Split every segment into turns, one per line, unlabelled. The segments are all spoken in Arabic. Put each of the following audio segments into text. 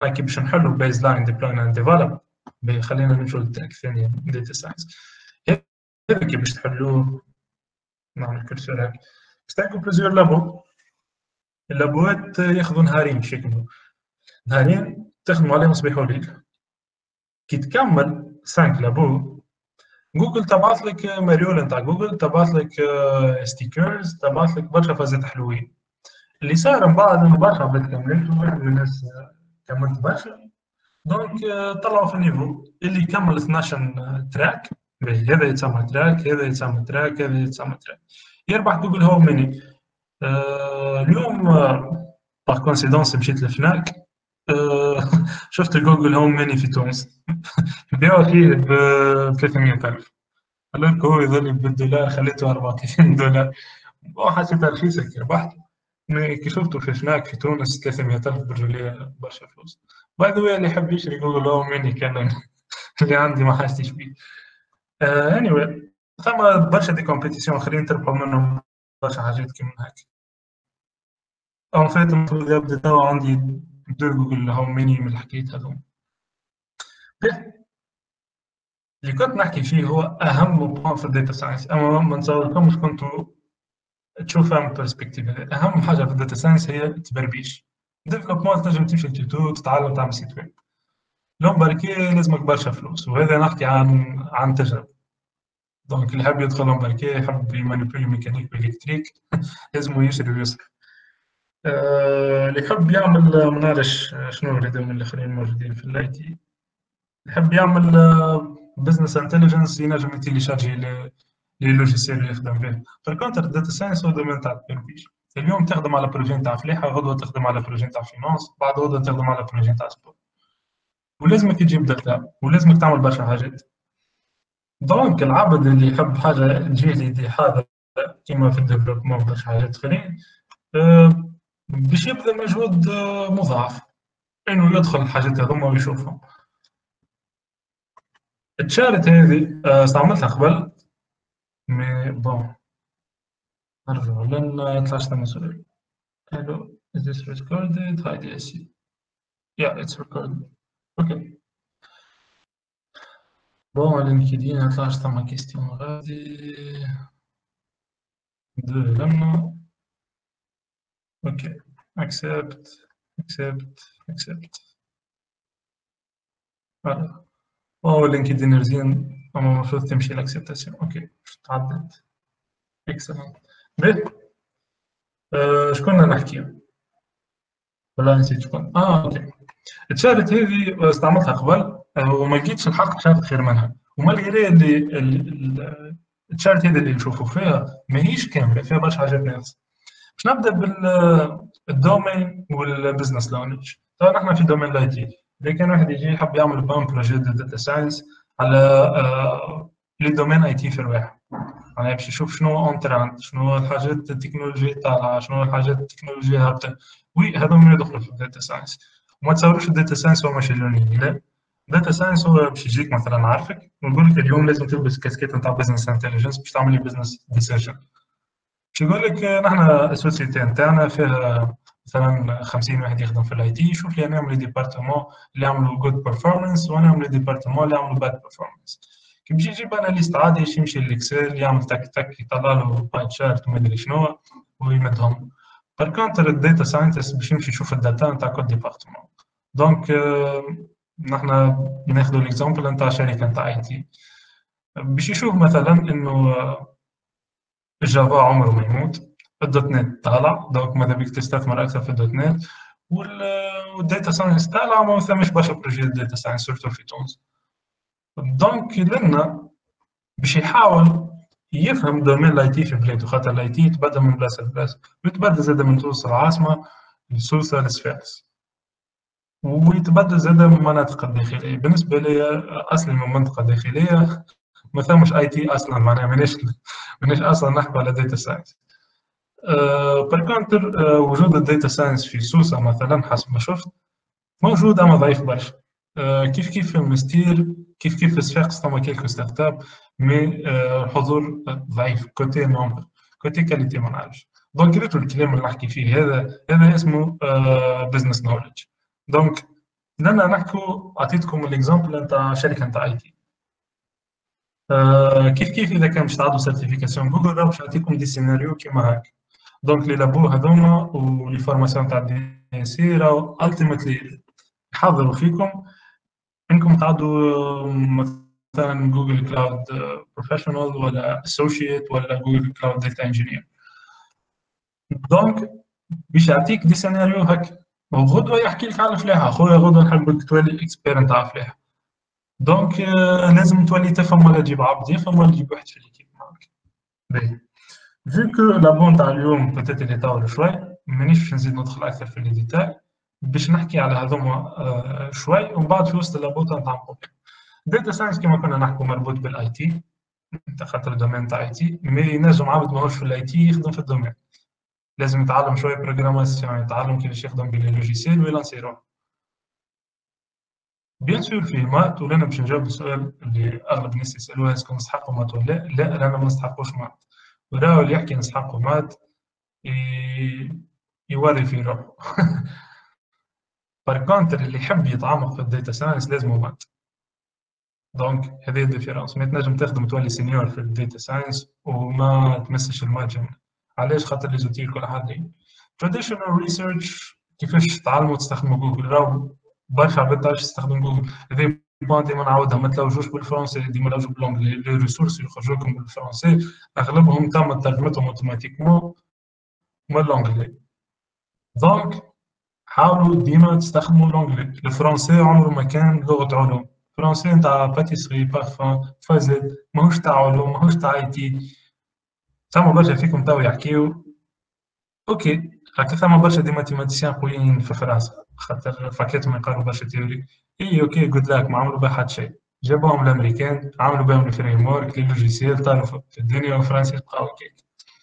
هاكي باش نحلوا بيز لاين ديبلوين اند ديفلوب. خلينا نمشوا للتراك الثاني داتا ساينس. هذا كي باش تحلوه نعمل كرسور هاك باش تلقوا بليزيور لابو. اللابوات ياخذوا نهارين شكله، نهارين تخدموا عليهم صباح وليل. كي تكمل 5 لابو جوجل تبعث لك مليون نتاع جوجل، تبعث لك ستيكرز، تبعث لك برشا فازات حلوين. اللي صار من بعد انه برشا عباد كملت، واحد من الناس كملت برشا، دونك طلعوا في النيفو اللي يكمل 12 تراك، هذا يتسمى تراك، هذا يتسمى تراك، هذا يتسمى تراك، يربح جوجل هوم ميني. اليوم باغ كونسيدونس مشيت لفناك، شفت جوجل هوم ميني في تونس يبيعوا فيه ب 300,000. الوغ هو يظل بالدولار، خليته 34 دولار، وحسيتها رخيصة كي ربحت. كي شفته في فناك في تونس 300,000 برجولية برشا فلوس. باي ذا واي اللي يحب يشري جوجل هوم ميني كان اللي عندي ما حاجتش بيه. anyway ثم برشا دي كومبيتيسيون اخرين تربحوا منهم برشا حاجات كيما هاك. اون فيت المفروض يبدا توا عندي 2 جوجل هوم ميني من الحكايات هذوما. اللي كنت نحكي فيه هو اهم بوان في الداتا ساينس، اما ما نتصوركمش كنتوا تشوفها من برسبكتيف. اهم حاجه في الداتا ساينس هي التبربيش. ديفلوبمون تنجم تمشي لتيتو تتعلم تعمل سيت ويب، لون بركي لازمك برشا فلوس، وهذا نحكي عن تجربه. دونك اللي يحب يدخل لون بركي، يحب يمانيبيولي ميكانيك والكتريك لازم يشري ويصرف. اللي يحب يعمل ما نعرفش شنو يريدوا من الاخرين موجودين في الاي تي، اللي يحب يعمل بزنس انتليجنس ينجم يتيليشارجي لي لوجيسيال اللي يخدم به. فالكونتر الداتا ساينس هو دومين تاع التبربيش. اليوم تخدم على بروجي تاع فليحه، غدوه تخدم على بروجي تاع فينانس، بعد غدوه تخدم على بروجي تاع سبورت، ولازمك تجيب داتا، ولازمك تعمل برشا حاجات. دونك العبد اللي يحب حاجه تجي لي حاجه كيما في الديفلوبمون برشا حاجات اخرين، باش يبذل مجهود مضاعف انه يدخل الحاجات هذوما ويشوفهم. التشارت هذه استعملتها قبل، مي بون نرجع لان طلعت لنا سؤال. Hello, is this recorded? Hi, DSC. Yeah, it's recorded. Okay. Bon, على LinkedIn طلعت ثما كيستيون غادي لما اوكي accept فوالا. او لينكدين رزين، اما المفروض تمشي الاكسبتاسيون. اوكي تعدت. اكسلنت. باهي شكون نحكي ولا نسيت شكون؟ اوكي. التشارت هذه استعملتها قبل وما لقيتش الحق شارت خير منها، وما القرايه اللي التشارت هذه اللي نشوفوا فيها ماهيش كامله، فيها برشا حاجات ناقصه. باش نبدا بالدومين والبزنس نولج. طبعا نحن في دومين الاي تي، لكن واحد يجي يحب يعمل بام بروجي داتا ساينس على لي دومين اي تي في الواحد، يعني باش يشوف شنو اون ترند، شنو الحاجات التكنولوجيا طالعه، شنو الحاجات التكنولوجيا هابطه. وي هذوما يدخلوا في الداتا ساينس. وما تصورش الداتا ساينس هو ماشين ليرنينغ، لا. الداتا ساينس هو باش يجيك مثلا عارفك ويقول لك اليوم لازم تلبس كاسكيت نتاع بزنس انتليجنس باش تعمل لي بزنس ديسيجن. باش يقول لك نحن السوسيتي نتاعنا فيها مثلا 50 واحد يخدم في الاي تي، شوف لي نعمل ديبارتمون اللي يعملوا جود بيرفورمانس ونعمل ديبارتمون اللي يعملوا باد بيرفورمانس. كي باش يجيب اناليست عادي يمشي للاكسل يعمل تك تك يطلع له باي تشارت وما ادري شنو ويمدهم. بالكونتر الداتا ساينتست باش يمشي يشوف الداتا نتاع كل ديبارتمون. دونك نحن ناخذ الاكزامبل نتاع شركه نتاع اي تي، باش يشوف مثلا انه الجافا عمره ما يموت، الدوت نت طالع، دونك ماذا بيك تستثمر اكثر في الدوت نت، والداتا ساينس طالع، ما ثماش برشا بروجيات داتا ساينس سورتو في تونس. دونك لنا باش يحاول يفهم دومين الاي تي في بلاده، خاطر الاي تي يتبدل من بلاصه لبلاصه، ويتبدل زاد من تونس العاصمه لسوسه لصفاقس، ويتبدل زاد من المناطق الداخليه. بالنسبه لي اصلي من منطقه داخليه ما ثمش اي تي اصلا، معناها مانيش اصلا نحكي على داتا ساينس. بالكونتر وجود الداتا ساينس في سوسه مثلا حسب ما شفت موجود اما ضعيف برشا. كيف في المستير، كيف في صفاقس ثم كيلكو ستارت اب، مي الحضور ضعيف كوتي نومبر، كوتي كاليتي ما نعرفش. دونك ريتو الكلام اللي نحكي فيه هذا اسمه بزنس نولج. دونك لأن نحكوا عطيتكم الإكزامبل نتاع شركة نتاع أي تي. كيف كيف إذا كان باش تعدوا سيرتيفيكاسيون جوجل راه باش يعطيكم دي سيناريو كيما هاك. دونك لي لابو هذوما ولي فورماسيون تاع دي سي راهو التيميتلي يحضروا فيكم انكم تعدوا مثلا جوجل كلاود بروفيشنال ولا اسوشيت ولا جوجل كلاود داتا انجينير. دونك باش يعطيك دي سيناريو هكا وغدوه يحكي لك على الفلاحه خويا غدوه نحبك تولي اكسبير نتاع الفلاحه. دونك لازم تولي تفهم ولا تجيب عبد يفهم ولا تجيب واحد في الكيب معاك. باهي vu que لابون تاع اليوم بوتيت اللي طول شوي مانيش باش نزيد ندخل اكثر في الديتاي باش نحكي على هذوما شوي ومن بعد في وسط اللابوت نتعمقوا. داتا ساينس كما كنا نحكوا مربوط بالاي تي انت خاطر الدومين تاع اي تي مي ينجم عبد ماهوش في الاي تي يخدم في الدومين لازم يتعلم شويه بروغراماسيون يتعلم كيفاش يخدم باللوجيسيال ويلانسي روحه. بيان سور فيه مات ولا انا باش نجاوب السؤال اللي اغلب الناس يسالوه اسكو نستحقوا مات ولا لا. لا رانا ما نستحقوش مات وراهو اللي يحكي نستحقوا مات يوري في روحه. باركونتر اللي يحب يتعمق في الداتا ساينس لازم مات. دونك هذه الديفيرونس ما تنجم تخدم تولي سينيور في الداتا ساينس وما تمسش المات جمله. علاش؟ خاطر لي زوتيل كل حاجه تراديشنال ريسيرش كيفاش تعلموا تستخدموا جوجل راهو برشا عباد تعرفش تستخدم جوجل. هذه بوان ديما نعاودها ما تلوجوش بالفرنسي ديما لوجوا بالانجلي. لي ريسورس اللي يخرجوا لكم بالفرنسي اغلبهم تم ترجمتهم اوتوماتيكمون من الانجلي. دونك حاولوا ديما تستخدموا الانجلي. الفرنسي عمره ما كان لغه علوم. الفرنسي نتاع باتيسري بارفان فازيت ماهوش تاع علوم ماهوش تاع اي تي. ثم برشا فيكم تو يحكيو اوكي هكا ثم برشا دي ماتيماتيسيان قويين في فرنسا خاطر فاكيتهم يقراو برشا تيوري. اي اوكي قلت لك ما عملوا بها حد شيء. جابوهم الامريكان عملوا بهم الفريم ورك لي لوجيسيال طاروا في الدنيا وفرنسا يبقاو هكاك.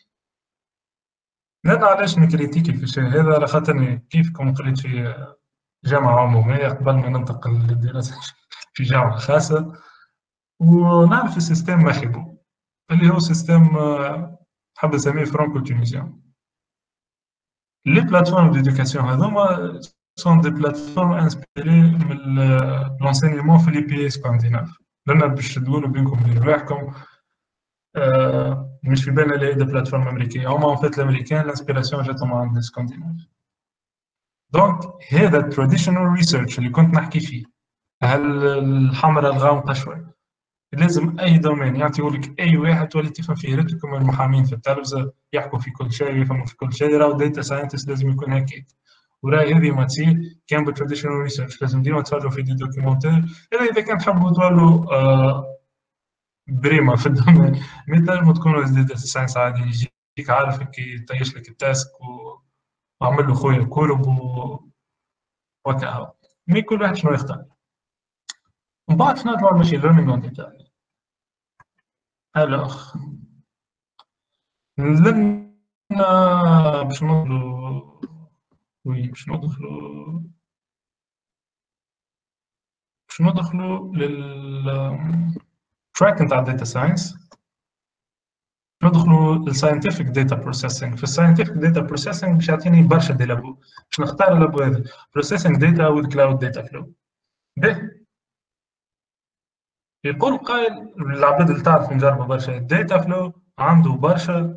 انا علاش نكريتيكي في الشيء هذا على خاطرني كيفكم قريت في جامعة عمومية قبل ما ننتقل للدراسة في جامعة خاصة ونعرف السيستم مخيبو اللي هو سيستم حاب نسميه فرانكو تونيزيان. لي بلاتفورم ديدوكاسيون هذوما سون دي بلاتفورم انسبيري من لونسينيمون في لي بي سكانديناف. لأن باش تقولوا بينكم وبين رواحكم مش في بالنا اللي هي دي بلاتفورم أمريكية هما اون فيت الأمريكان الانسبيراسيون جاتهم عند السكانديناف. دونك هذا التراديشنال ريسيرش اللي كنت نحكي فيه الحمراء الغامقة شوي لازم أي دومين يعطيهولك أي واحد تولي تفهم فيه. ريتكم المحامين في التلفزة يحكوا في كل شيء يفهموا في كل شيء. راهو داتا ساينتست لازم يكون هكاك. وراهي هذه ما تصير كان بالتراديشنال ريسيرش. لازم ديما تفرجوا في دي دوكيومنتير إذا كان تحبوا تولوا بريمة في الدومين. ما تنجموا تكونوا داتا ساينس عادي يجيك عارف كي يطيش لك التاسك وعمل له خويا كورب وكا مي كل واحد شنو يختار. من بعد شنو نطلعوا ماشي ليرنينج اون ديتا. الوغ نزلنا باش ندخلوا للتراك نتاع الداتا ساينس. ندخلوا للساينتفك داتا بروسيسنج. في الساينتفك داتا بروسيسنج باش يعطيني برشا دي لابو باش نختار اللابو هذا بروسيسنج داتا وذ كلاود داتا فلو. به يقول قائل العباد اللي تعرف نجربوا برشا الداتا فلو عنده برشا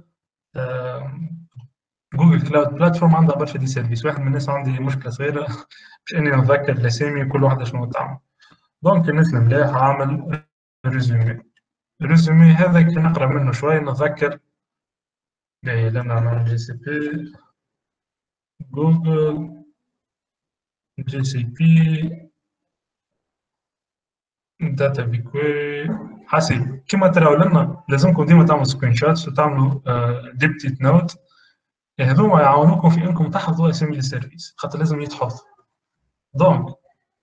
جوجل كلاود بلاتفورم عندها برشا دي سيرفيس. واحد من الناس عندي مشكله صغيره باش اني نتذكر الاسامي كل واحده شنو تعمل. دونك الناس الملاح عامل ريزومي هذا كي نقرا منه شويه نتذكر. لما نعمل جي سي بي جوجل جي سي بي داتا بيكوي حسيب كما تراو لنا لازمكم ديما تعملوا سكرين شوتس وتعملوا دي بتيت نوت. هذوما يعاونوكم في انكم تحفظوا اسامي السيرفيس خاطر لازم يتحفظوا. دونك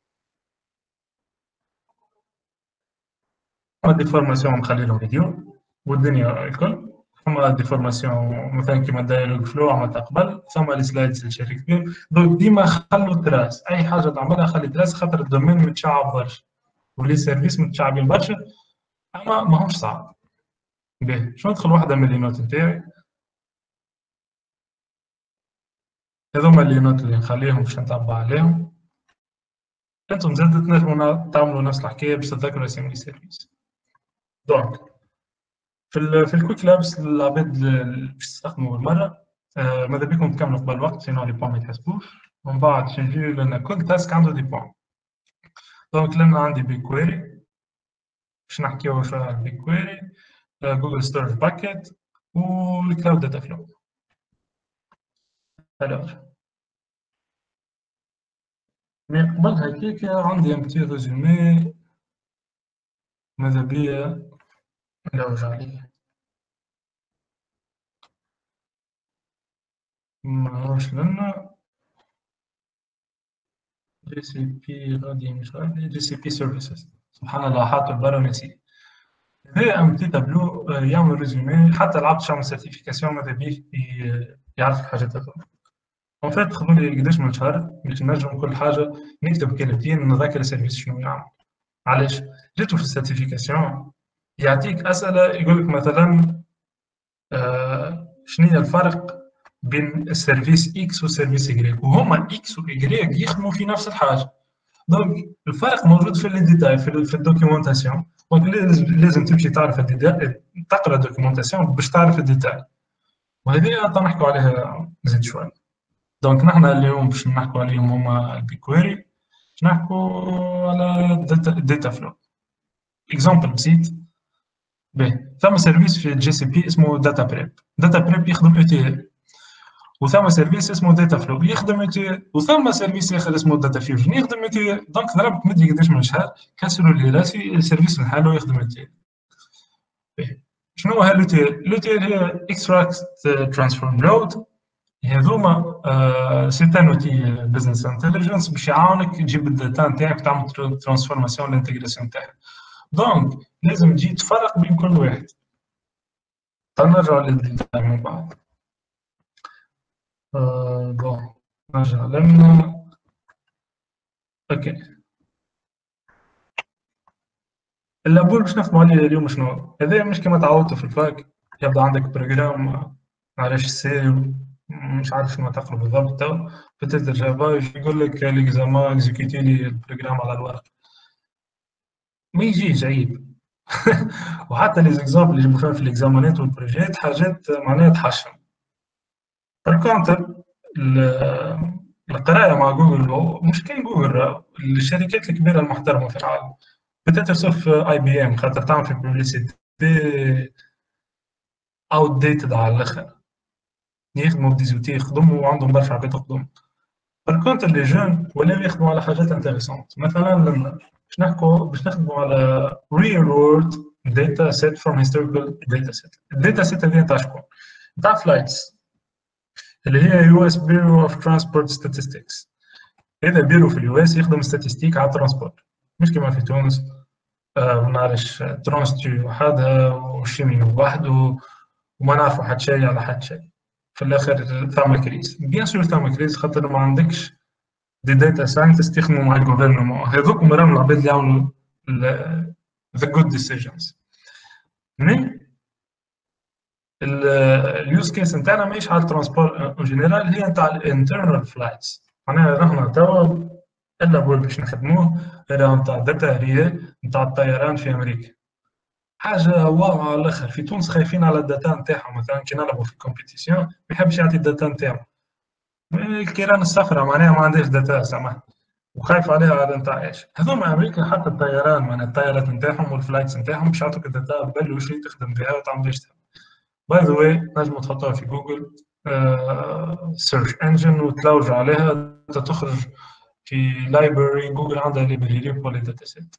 دي فورماسيون نخلي لهم فيديو والدنيا الكل. ثم دي فورماسيون مثلا كيما دايلوج فلو عملتها قبل. ثم السلايدز اللي شاركت بهم. دونك ديما خلوا تراس اي حاجه تعملها خلي تراس خاطر الدومين متشعب برشا ولي سيرفيس متشعبين برشا اما ماهمش صعب. باهي شنو ندخل واحده من لي نوت نتاعي. هذوما اللي نوت اللي نخليهم باش نتبع عليهم. انتم زاد تنجموا تعملوا نفس الحكايه باش تذكروا اسامي سيرفيس. دونك في الكويك لابس العباد باش تستخدموا بالمره ماذا بيكم تكملوا قبل الوقت سينو لي بوان ما يتحسبوش، ومن بعد تنجيو لان كل تاسك عنده دي بوان. دونك لنا عندي بيج كويري باش نحكيو شويه على البيج كويري، جوجل ستورج باكيت والكلاود داتا فلو. الوغ مي قبل هكاك عندي ان بتي ريزومي ماذا بيا نلوج عليه. ماهوش لنا جي سي بي غادي مش غادي جي سي بي سيرفيسز، سبحان الله حاطه برا ونسيت. هذا ان بتي تابلو يعمل ريزومي، حتى العبد شعمل سيرتيفيكاسيون ماذا بيه يعرف الحاجات هذوما. ان فيت خذوا لي قداش من شهر باش نجم كل حاجه نكتب كلمتين نذاكر السيرفيس شنو يعمل. علاش؟ جيتو في السيرتيفيكاسيون يعطيك اسئله يقول لك مثلا شنو هي الفرق بين السيرفيس اكس والسيرفيس ايغريك، وهما اكس وايغريك يخدموا في نفس الحاجه. دونك الفرق موجود في الديتاي في الدوكيومونتاسيون. دونك لازم تمشي تعرف الديتاي، تقرا الدوكيومونتاسيون باش تعرف الديتاي، وهذه نحكوا عليها زيد شويه. دونك نحن اليوم باش نحكوا عليهم هما البيكويري، باش نحكوا على الداتا فلو. اكزامبل بسيط، باهي ثم سيرفيس في الجي سي بي اسمه داتا بريب. داتا بريب يخدم او تي ال، وثم سيرفيس اسمه داتا فلو يخدم او تي ال، وثم سيرفيس اخر اسمه داتا فيوجن يخدم او تي ال. دونك ضربت مدري قداش من شهر كسروا لي راسي السيرفيس لحاله يخدم او تي ال. شنو هو الاو تي ال؟ الاو تي ال هي اكستراكت ترانسفورم لود. هذوما سي ان اوتي بزنس انتليجنس باش يعاونك تجيب الداتا نتاعك وتعمل ترانسفورماسيون للانتجراسيون نتاعها. دونك لازم تجي تفرق بين كل واحد. نرجع للداتا من بعد. بون نرجع لنا. اوكي اللابول باش نخدموا عليه اليوم شنو؟ هذا مش كما تعودتوا في الفاك، يبدا عندك بروجرام معرفش سي مش عارف شنو تقرا بالضبط تو بتقدر جافا يقول لك ليكزامان اكزيكيتي لي البروجرام على الورق، ما يجيش عيب. وحتى لي زيكزامبل اللي يجيبوا فيها في الاكزامانات والبروجيات حاجات معناها تحشم. بالكونتر القرايه مع جوجل مش كان جوجل، الشركات الكبيره المحترمه في العالم بتتصف اي بي ام خاطر تعمل في ببليسيتي اوت ديتد على الاخر، يخدموا بديزوتي يخدموا وعندهم برشا عباد تخدم. بالكونتر لي جون ولاو يخدموا على حاجات انتريسونت. مثلا لما باش نخدموا على real world data set from historical data set. الداتا سيت هذه نتاع شكون؟ نتاع فلايتس اللي هي يو اس بيرو اوف ترانسبورت ستاتستكس. هذا بيرو في اليو اس يخدم ستاتستيك على الترانسبورت، مش كما في تونس ما نعرفش ترانستي وحدها وشيمي وحده وما نعرفوا حد شيء على حد شيء. في الاخر ثم كريز، بيان سور ثم كريز خاطر ما عندكش دي داتا ساينتست يخدموا مع الجوفرنمون، هذوك راهم العباد اللي يعملوا ذا جود ديسيجنز. مي اليوز كيس نتاعنا ماهيش على الترونسبور اون جينيرال، هي نتاع الانترنال فلايتس. معناها رحنا توا الا بول باش نخدموه راه نتاع داتا هي نتاع الطيران في امريكا. حاجه واو على الاخر. في تونس خايفين على الداتا نتاعهم، مثلا كي نلعبوا في الكومبيتيسيون ما يحبش يعطي الداتا نتاعو. الكيران الصفراء معناها ما عندهاش داتا سامح، وخايف عليها على نتاع ايش. هذوما امريكا حتى الطيران معناها الطيارات نتاعهم والفلايتس نتاعهم باش يعطوك الداتا بل وش تخدم بها وتعمل ايش تحب. باي ذا واي نجموا تحطوها في جوجل سيرش انجن وتلوج عليها تخرج في لايبرري. جوجل عندها لايبرري ولا داتا سيت.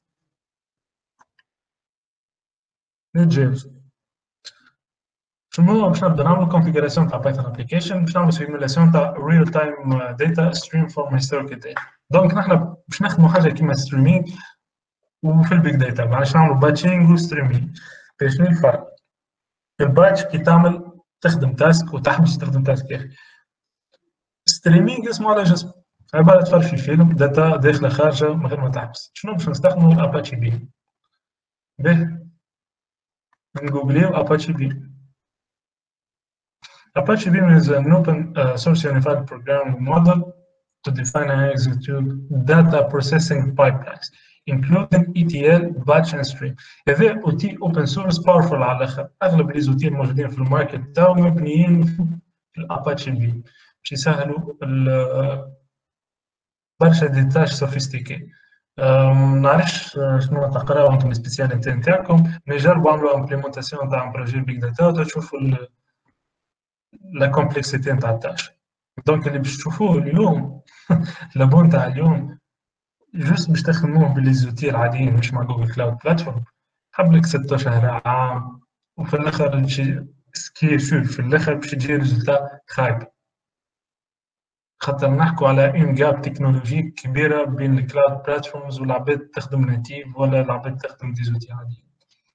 نتجاوز شنو هو باش نبدا نعمل كونفيغوراسيون تاع بايثون ابليكيشن باش نعمل سيمولاسيون تاع ريل تايم داتا ستريم فروم هيستوريكال داتا. دونك نحن باش نخدموا حاجه كيما ستريمينغ وفي البيج داتا باش نعملوا باتشينغ وستريمينغ. شنو الفرق؟ الباتش كي تعمل تخدم تاسك وتحبس تخدم تاسك اخر. ستريمينغ اسمه على جسم، عباره تفرج في فيلم داتا داخله خارجه من غير ما تحبس. شنو باش نستخدموا اباتشي بي. به نجوجليو اباتشي بي. Apache Beam is an open source unified programming model to define and execute data processing pipelines including ETL, batch and stream. هذا اوتي اوبن سورس باورفول على الاخر. اغلب لي زوتي الموجودين في الماركت تاعو مبنيين في الاباتشي بي باش يسهلوا برشا دي تاش سوفيستيكي. ما نعرفش شنو تقراو انتم السبيسياليتي نتاعكم، مي جربوا عملوا امبليمونتاسيون تاع بروجي بيج داتا وتشوفوا لا كومبلكسيتي نتاع التاش. دونك اللي باش تشوفوه اليوم لابون تاع اليوم جوست باش تخدموه بالليزوتي العاديين مش مع جوجل كلاود بلاتفورم، حب لك 6 شهر عام، وفي الاخر تجي سكي شوف في الاخر باش تجي ريزلتا خايب، خاطر نحكوا على ان جاب تكنولوجيك كبيره بين الكلاود بلاتفورمز والعباد تخدم ناتيف ولا العباد تخدم ديزوتي عاديين.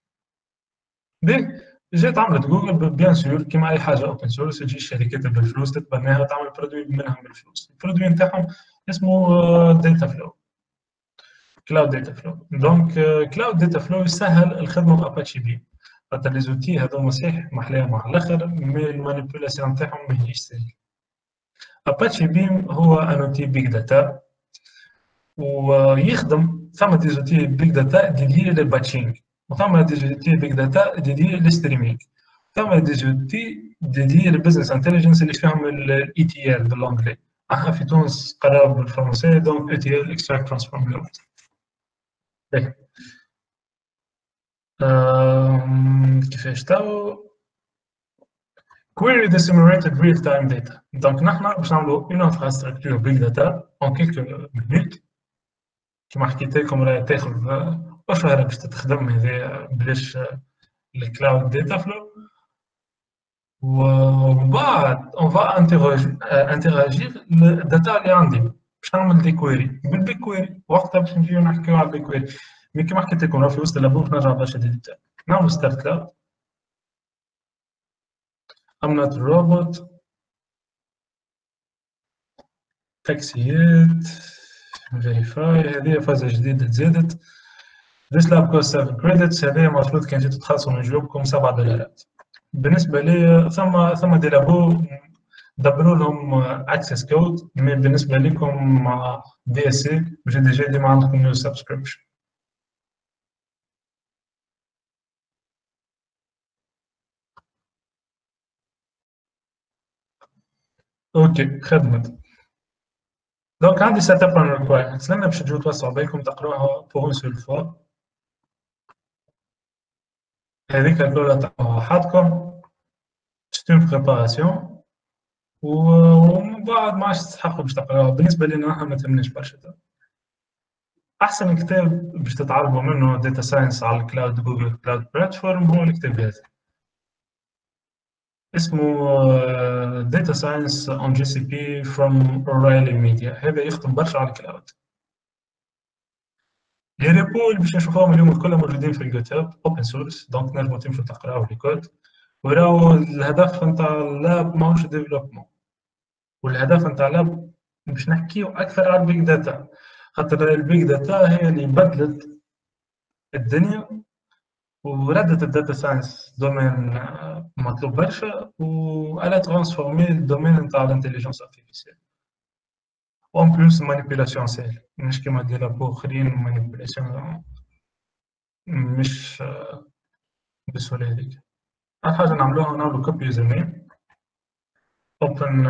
بيه جات عملت جوجل بيان سور كيما اي حاجه اوبن سورس، تجي الشركات بالفلوس تتبناها وتعمل برودوي منهم بالفلوس. البرودوي نتاعهم اسمه داتا فلو، كلاود داتا فلو. دونك كلاود داتا فلو يسهل الخدمه باباتشي بي، خاطر لي زوتي هذوما صحيح محلاها مع الاخر مي المانيبيولاسيون نتاعهم ماهيش سهله. اباتشي بيم هو ان اوتي بيج داتا ويخدم ثم دي زوتي بيج داتا ديدي للباتشينغ، وثم دي زوتي بيج داتا ديدي للستريمينغ، ثم دي زوتي ديدي للبزنس انتليجنس اللي فيهم الاي تي ال بالانجلي. احنا في تونس قراو بالفرنسي دونك اي تي ال اكستراكت ترانسفورم لود. كيفاش تو query the simulated real time data. دونك نحن باش نعملوا une infrastructure big data en quelques minutes كما حكيت لكم راهي تاخذ شهر باش تتخدم هذا بلاش الكلاود داتا فلو. ومن بعد اون فا انتراجير الداتا اللي عندي باش نعمل دي كويري بالبيك كويري، وقتها باش نجيو نحكيو على البيك كويري. مي كما حكيت لكم راه في وسط اللابوف نرجع برشا ديتا. نعملوا ستارت كلاود I'm not a robot تاكسيات فيريفاي. هذه فازة جديدة تزادت. This lab costs 7 credits. هذه المفروض كان جيتوا تخلصوا من جوبكم $7. بالنسبة لي ثم دي لابو دبروا لهم اكسس كود، مي بالنسبة لكم مع دي اس سي باش ديجا ديما عندكم نيو سبسكريبشن. اوكي خدمت. دونك عندي سيت اب اون ريكوايرمنتس لما باش تجيو توسعوا بالكم تقراوها بور اون سول فوا. هذيك الأولى تاع حدكم سيت اون بريباراسيون، ومن بعد ما عادش تستحقوا باش تقراوها. بالنسبة لنا احنا ما تهمناش برشا. أحسن كتاب باش تتعلموا منه داتا ساينس على الكلاود جوجل كلاود بلاتفورم هو الكتاب هذا، اسمه داتا ساينس اون جي سي بي فروم اورايلي ميديا. هذا يخدم برشا على الكلاود. لي ريبو اللي باش نشوفوهم اليوم كلهم موجودين في الجيت هاب اوبن سورس، دونك تنجموا تمشوا تقراو لي كود. وراهو الهدف نتاع اللاب ماهوش ديفلوبمون، والهدف نتاع اللاب باش نحكيو اكثر على البيج داتا، خاطر البيج داتا هي اللي بدلت الدنيا وردت الداتا ساينس دومين مطلوب برشا، وألا ترانسفورمي الدومين نتاع الانتيليجنس ارتيفيسيال. اون بلوس مانيبيولاسيون سهل، مش كيما دي لابو اخرين مانيبيولاسيون مش بالسهوله هذيك. اول حاجه نعملوها نعملو كوبي يوزر نيم، اوبن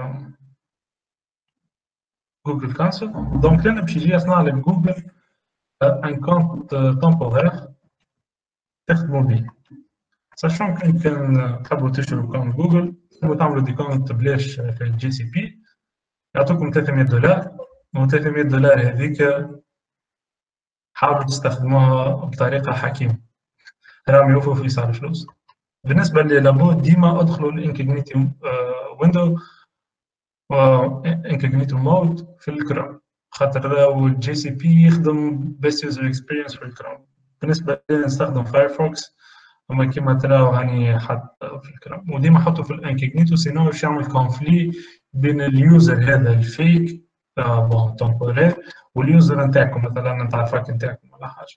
جوجل كونسول. دونك لنا باش يجي يصنع لك جوجل ان كونت تمبورير تخدموا به. ساشون كان تحبوا تشتروا كونت جوجل وتعملوا دي كونت بلاش في الجي سي بي يعطوكم $300، و $300 هذيك حاولوا تستخدموها بطريقة حكيمة، راهم يوفوا في صار فلوس. بالنسبة لي لابد ديما ادخلوا الانكوجنيتو ويندو انكوجنيتو مود في الكروم، خاطر الجي سي بي يخدم بيست يوزر اكسبيرينس في الكروم. بالنسبة لي نستخدم فايرفوكس، اما كيما تراو هاني حط في الكروم، وديما حطوا في الانكوجنيتو سينو باش يعمل كونفلي بين اليوزر هذا الفيك بون تمبورير واليوزر نتاعكم مثلا نتاع الفاك نتاعكم ولا حاجه.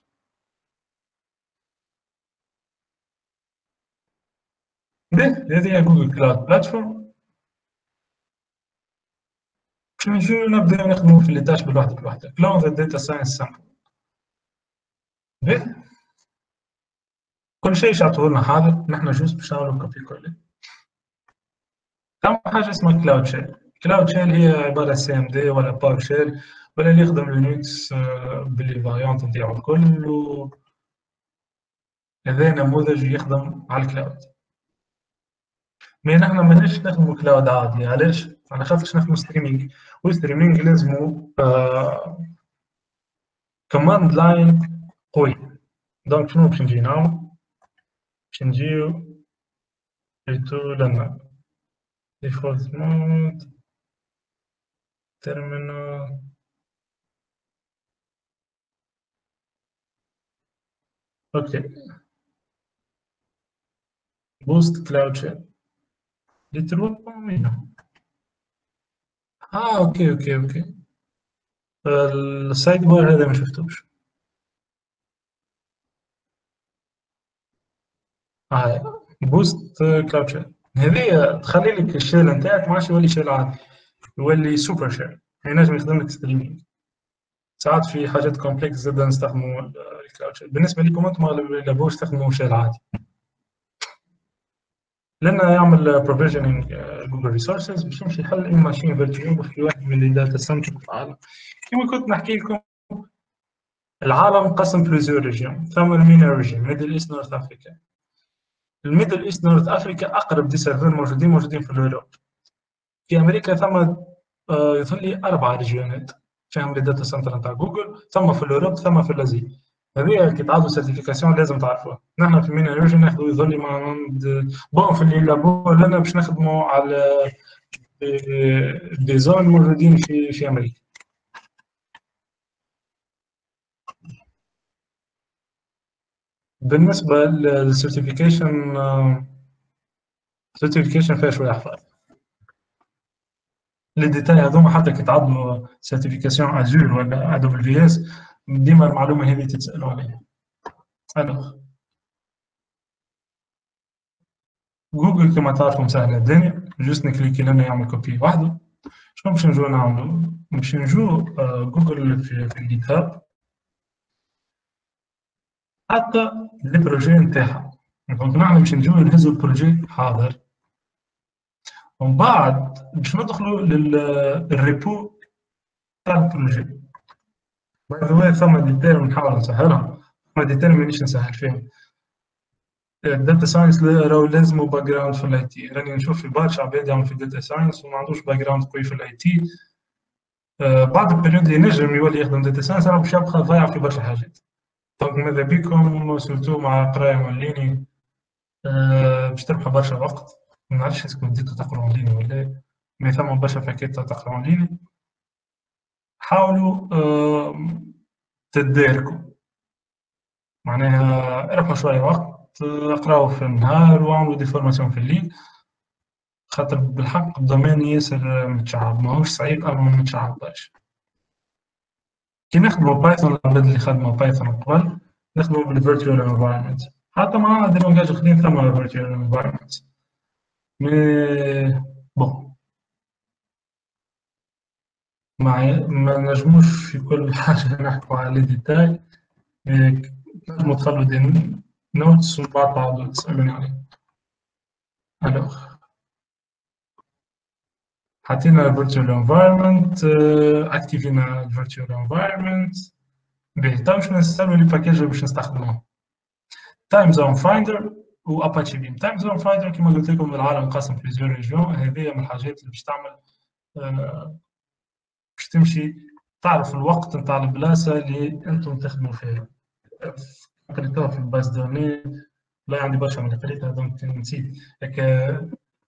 هذه هي جوجل كلاود بلاتفورم. باش نجيو نبداو نخدمو في لي تاش بالوحدة بالوحدة. كلاود داتا ساينس سامبل. باهي، كل شيء يعطوه لنا حاضر، نحن جوست باش نعملو كوبي كولي. ثم حاجة اسمها كلاود شيل. كلاود شيل هي عبارة سي ام دي ولا باور شيل ولا اللي يخدم لينكس باللي فاريانت نتاعو الكل، هذا نموذج يخدم على الكلاود. مي نحن ماناش نخدمو كلاود عادي، علاش؟ على خاطرش نخدمو ستريمينغ، والستريمينغ لازمو كوماند لاين قوي. دونك شنو باش نجي نعمل؟ باش نجيو ريتو لنا ديفولت مود تيرمينال. اوكي، بوست كلاود شيل لتروح وينه. اوكي. السايد بار هذا ما شفتوش. هاي بوست كلاود شيل، هذه تخلي لك الشيل نتاعك ما عادش يولي شيل عادي، يولي سوبر شيل، ينجم يخدم لك ستريمينغ. ساعات في حاجات كومبلكس زاد نستخدموا الكلاود شيل. بالنسبه لكم انتم ما تبغوش تستخدموا شيل عادي، لأنه يعمل بروفيجنينج جوجل ريسورسز باش يمشي يحل اي ماشين فيرتشوال في واحد من الداتا سنتر في العالم. كما كنت نحكي لكم، العالم قسم بليزيور ريجيون. ثم المينا ريجيون، ميدل ايست نورث افريكا. الميدل ايست نورث افريكا اقرب دي سيرفر موجودين في اليوروب. في امريكا ثم يظل لي 4 ريجيونات فيهم الداتا سنتر نتاع جوجل، ثم في اليوروب ثم في الازيا. هذه كي تعادوا سيرتيفيكاسيون لازم تعرفوها. نحن في مينا ريجن ناخذوا يظل لي مع بون في اللي لابور لنا باش نخدموا على دي زون موجودين في امريكا. بالنسبه للسيرتيفيكيشن، السيرتيفيكيشن فيها شويه احفاد. لي ديتاي هذوما حتى كي تعدوا سيرتيفيكاسيون ازور ولا دبليو في اس ديما المعلومه هذه تتسالوا عليها. الوغ جوجل كما تعرفوا مسهله الدنيا، جوست نكليكي لنا يعمل كوبي وحده. شنو باش نجو نعملوا؟ باش نجو جوجل في الجيت هاب حتى البروجي نتاعها. دونك نحن باش نجو نهزوا البروجي حاضر، ومن بعد باش ندخلوا للريبو تاع البروجي. باي ذا واي ثم ديتيل نحاول نسهلها، ثم ديتيل مانيش نسهل فيهم. الداتا ساينس راهو لازمو باك جراوند في الاي تي. راني نشوف في برشا عباد يعملوا في الداتا ساينس وما عندوش باك جراوند قوي في الاي تي. بعد البريود اللي نجم يولي يخدم داتا ساينس راه باش يبقى ضايع في برشا حاجات. دونك ماذا بيكم سورتو مع قرايه اونلاين باش تربحوا برشا وقت. ما نعرفش اسكو بديتوا تقراو اونلاين ولا، مي ثم برشا فاكيت تقراو اونلاين. حاولوا تداركوا، معناها ربحوا شويه وقت، اقراو في النهار واعملوا دي فورماسيون في الليل، خاطر بالحق الدومين ياسر متشعب، ماهوش صعيب اما متشعب برشا. كي نخدموا بايثون، العباد اللي خدموا بايثون قبل نخدموا بالفيرتشوال انفايرمنت، حتى مع دي لونجاج اخرين ثم فيرتشوال انفايرمنت. مي بون ما نجموش في كل حاجة نحكوا على ديتاي. نجمو تخلوا دي نوتس ومن بعد تعاودوا تسألوني عليه. الوغ حطينا virtual environment، اكتيفينا virtual environment. باهي تو باش نستعملوا لي باكاج اللي باش نستخدموهم. تايم زون فايندر و اباتشي بيم. تايم زون فايندر كما قلت لكم العالم قاسم في زون ريجيون، هذه من الحاجات اللي باش تعمل باش تمشي تعرف الوقت نتاع البلاصه اللي انتم تخدموا فيها. قريتوها في الباز دوني، لا عندي برشا من قريتها دونك نسيت. هكا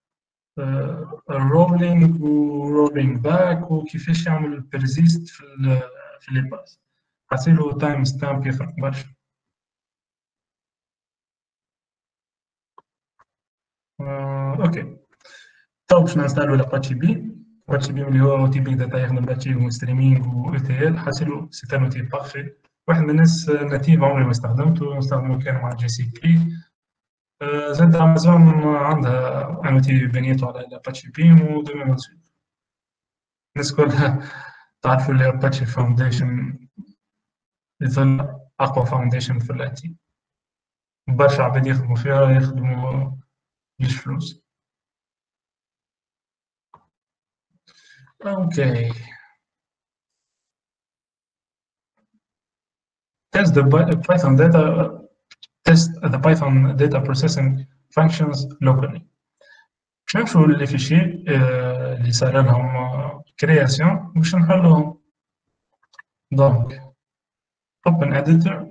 رولينج ورولينج باك وكيفاش يعمل بيرزيست في لي باس. حاسيلو تايم ستامب يفرق برشا. اوكي تو باش نستعملوا الاباتشي بي. اباتشي بي اللي هو اوتي بي داتا يخدم باتشي وستريمينغ و اي تي ال. حاسيلو سي ان اوتي بارفي. واحد من الناس ناتيف عمري ما استخدمته، نستخدمه كان مع جي سي بي. زاد امازون عندها ان اوتي بنيته على الاباتشي بيم و الناس كلها تعرفوا اللي أباتشي فاونديشن يظل أقوى فاونديشن في الأتي. برشا عباد يخدموا فيها يخدموا ليش فلوس. أوكي. Test the Python data. Test the Python data processing functions locally. باش نمشوا للفيشي اللي صار لهم كرياسيون باش نحلوهم. دونك open editor.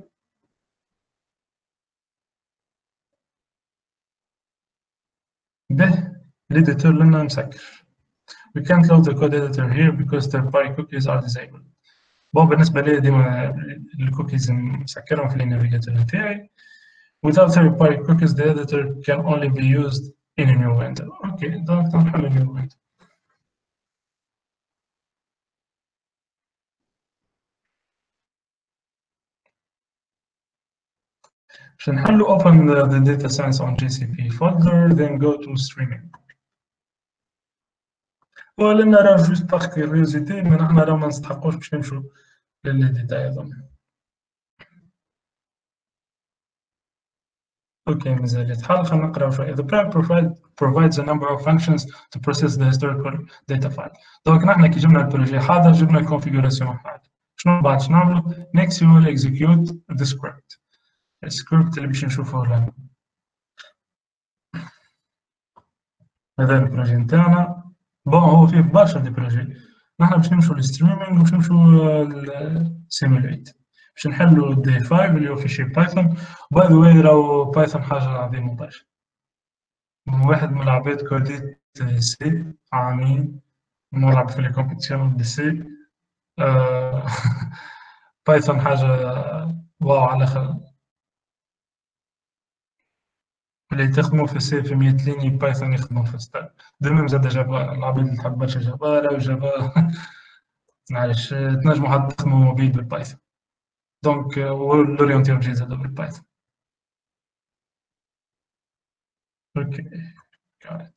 به الإديتور لنا مسكر. We can't load the code editor here because third-party cookies are disabled. بون بالنسبة لي ديما الكوكيز مسكرهم في النافيجاتور نتاعي. Without third-party cookies, the editor can only be used in a new window. Okay, دونك نحل new window. باش نحلو open the data science on GCP folder, then go to streaming. ولنا راه جوست باغ كيوريوزيتي من احنا راه ما نستحقوش باش نمشوا للديتاي هذوما. اوكي مازال يتحل. خلينا نقراو شويه. The prime provides a number of functions to process the historical data file. دونك نحن كي جبنا البروجي حاضر جبنا الكونفيغوراسيون حاضر. شنو بعد شنو نعملوا؟ next you will execute the script. السكريبت اللي باش نشوفوه لنا. هذا البروجي نتاعنا. بون هو فيه برشا دي بروجي. نحن باش نمشوا للستريمينغ وباش نمشوا للسيموليت. باش نحلوا دي 5 اللي هو في شي بايثون. باي ذا واي راهو بايثون حاجه عظيمه برشا. واحد من العباد كوديت سي عامين نلعب في الكومبيتيشن دي سي. بايثون حاجه واو على خير. اللي تخدموا في السي في 100 ليني بايثون يخدموا في ستار. ديما زاد جافا. العباد اللي تحب برشا جافا راهو جافا معليش تنجموا حتى تخدموا موبيل بالبايثون. دونك لورينتيو جي زاد بالبايثون. اوكي got it.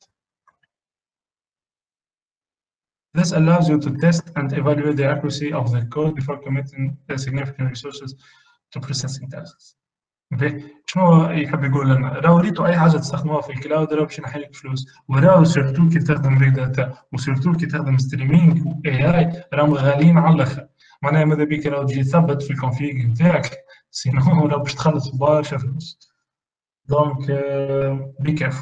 This allows you to test and evaluate the accuracy of the code before committing significant resources to processing tasks. شنو يحب يقول لنا؟ راهو ريتو اي حاجه تستخدموها في الكلاود راهو باش ينحيلك فلوس، وراهو سيرتو كي تخدم بيج داتا وسيرتو كي تخدم ستريمينغ واي راهم غاليين على الاخر. معناها ماذا بيك راهو تجي تثبت في الكونفيغ نتاعك سينو راهو باش تخلص برشا فلوس. دونك بي كيرفول.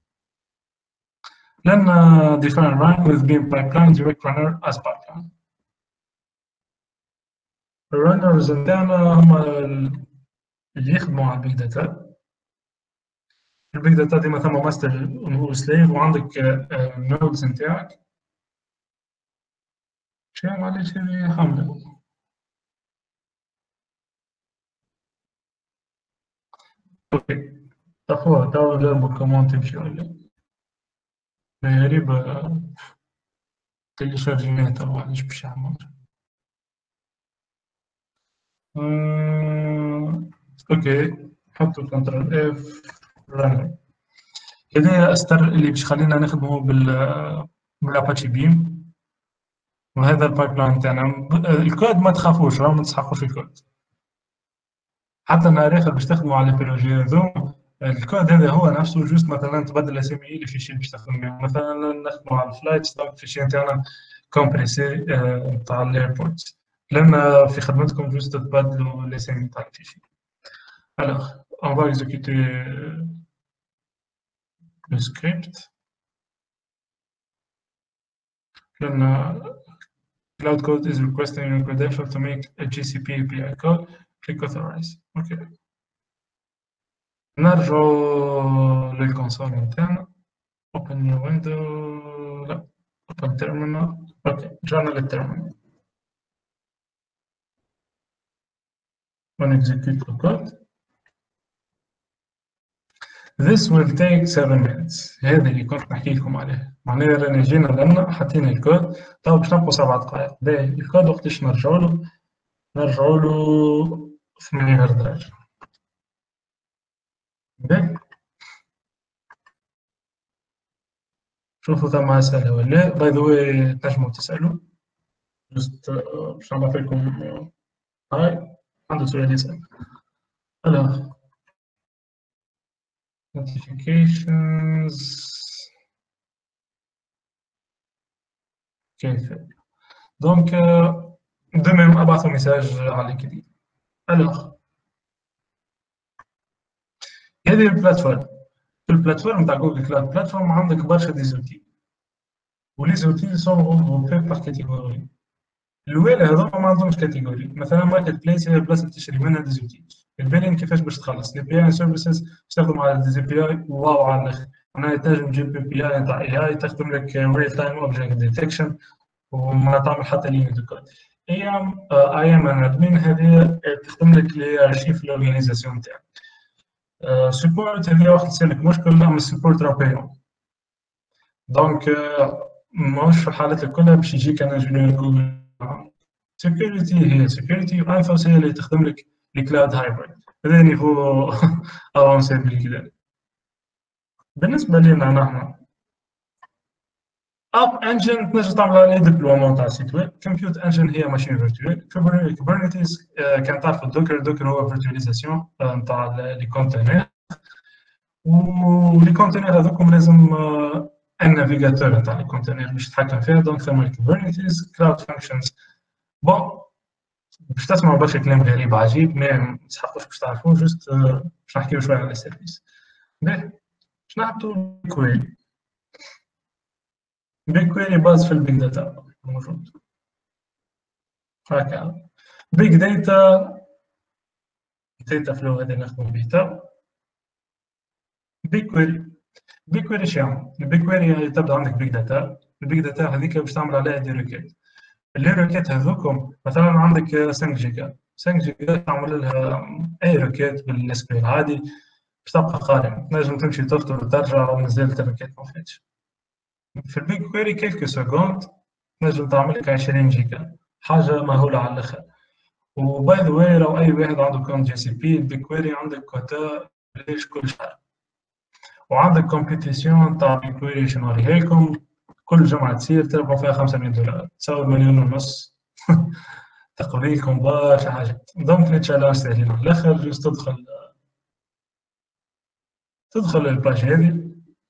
لان define run with beam pipeline direct runner as pipeline. الرانرز نتاعنا هما اللي يخدموا على البيج داتا. البيج داتا ديما ثم ماستر وسليف وعندك النودز نتاعك. شنو معليش هذه حمله. اوكي اخوها تو جربوا كمان تمشي ولا غريبة. تيليشارجينات واحد مش باش يعمل. اوكي حطوا كنترول اف رانر. هذا استر اللي باش خلينا نخدمه بالاباتشي بيم. وهذا البايب لاين تاعنا. الكود ما تخافوش راهو ما تسحقوش الكود. حتى نهار اخر باش تخدموا على البروجي هذوما الكود هذا هو نفسه جوست مثلا تبدل الاسامي اللي في شيء باش تخدم بهم. مثلا نخدموا على الفلايتس دونك في شيء نتاعنا كومبريسي نتاع الايربورت. لما في خدمتكم جوست تبدلوا الاسامي نتاع الفيشي. Alors, on va exécuter le script. Then Cloud Code is requesting a credential to make a GCP API call. Click authorize. Okay. نرجعوا للكونسول نتاعنا. Open new window. لا. Open terminal. Okay. رجعنا للتيرمينال. ونexecute the code. This will take 7 minutes. هذا اللي كنت نحكي لكم عليه. معناها رانا جينا لنا حطينا الكود تو باش نبقوا 7 دقائق. باهي الكود وقتاش نرجعوا له؟ نرجعوا له 8 باهي شوفوا ثم أسئلة ولا باي ذا واي تنجموا تسألوا. جست باش نبعث لكم هاي عنده سؤال يسأل. alors notifications كيف دونك de même ابعثوا ميساج على لينكدين. alors هذه البلاتفورم، في البلاتفورم نتاع جوجل كلاود بلاتفورم عندك برشا ديزوتي، ولي زوتي سون غروبي باغ كاتيجوري. الأولى هذوما ما عندهمش كاتيجوري، مثلا ماركت بليس هي بلاصه تشري منها ديزوتي، البيلين كيفاش باش تخلص، لي بي اي سيرفيسز تخدم على دي بي اي واو على الاخر، معناها تنجم تجيب بي اي نتاع اي اي تخدم لك ريل تايم اوبجكت ديتكشن وما تعمل حتى ليميت كود. ايام ايام ادمين هذه تخدم لك لي ارشيف الاورجانيزاسيون تاعك. سبورت هذه وقت تصير لك مشكل نعمل سبورت راه بايون، دونك ماهوش في الحالات كلها باش يجيك انا انجينير جوجل. سكيورتي هي سكيورتي، وانفوس هي اللي تخدم لك الكلاود هايبريد، هذا نيفو افونسي بالكدا. بالنسبه لنا نحن اب انجن تنجم تعمل عليه ديبلومون تاع سيت ويب، كومبيوت انجن هي ماشين فيرتوال، كوبرنيتيز كان تعرف الدوكر هو فيرتواليزاسيون نتاع لي كونتينر، ولي كونتينر هذوكم لازم ان نافيغاتور نتاع لي كونتينر باش تتحكم فيها، دونك ثم كوبرنيتيز كلاود فانكشنز. بون باش تسمعوا برشا كلام غريب عجيب ما تسحقوش باش تعرفوه، جوست باش نحكيو شويه على السيرفيس. باهي باش نحطو كويري. بيج كويري باز في البيج داتا موجود هكا. بيج داتا فلو هذا نخدمو بيه تو. بيج كويري شنو؟ البيج كويري تبدا عندك بيج داتا، البيج داتا هذيك باش تعمل عليها دي ريكيت، اللي ريكيت هذوكم مثلا عندك 5 جيجا، 5 جيجا تعمل لها اي ريكيت بالنسبه العادي باش تبقى قائمة، تنجم تمشي تفطر وترجع ومازالت الريكيت ما فاتش. في البيج كويري كيلكو سكوند تنجم تعمل لك 20 جيجا، حاجة مهولة على الآخر. وباي ذا واي لو أي واحد عنده كونت جي سي بي، البيج كويري عندك كوتا ليش كل شهر، وعندك كومبيتيسيون تاع بيج كويري شنو نوريها لكم، كل جمعة تصير تربحوا فيها $500 تساوي 1.5 مليون. تقبيلكم برشا حاجات، دونك لي تشالنج ساهلين على الآخر، جوست تدخل الباج هذه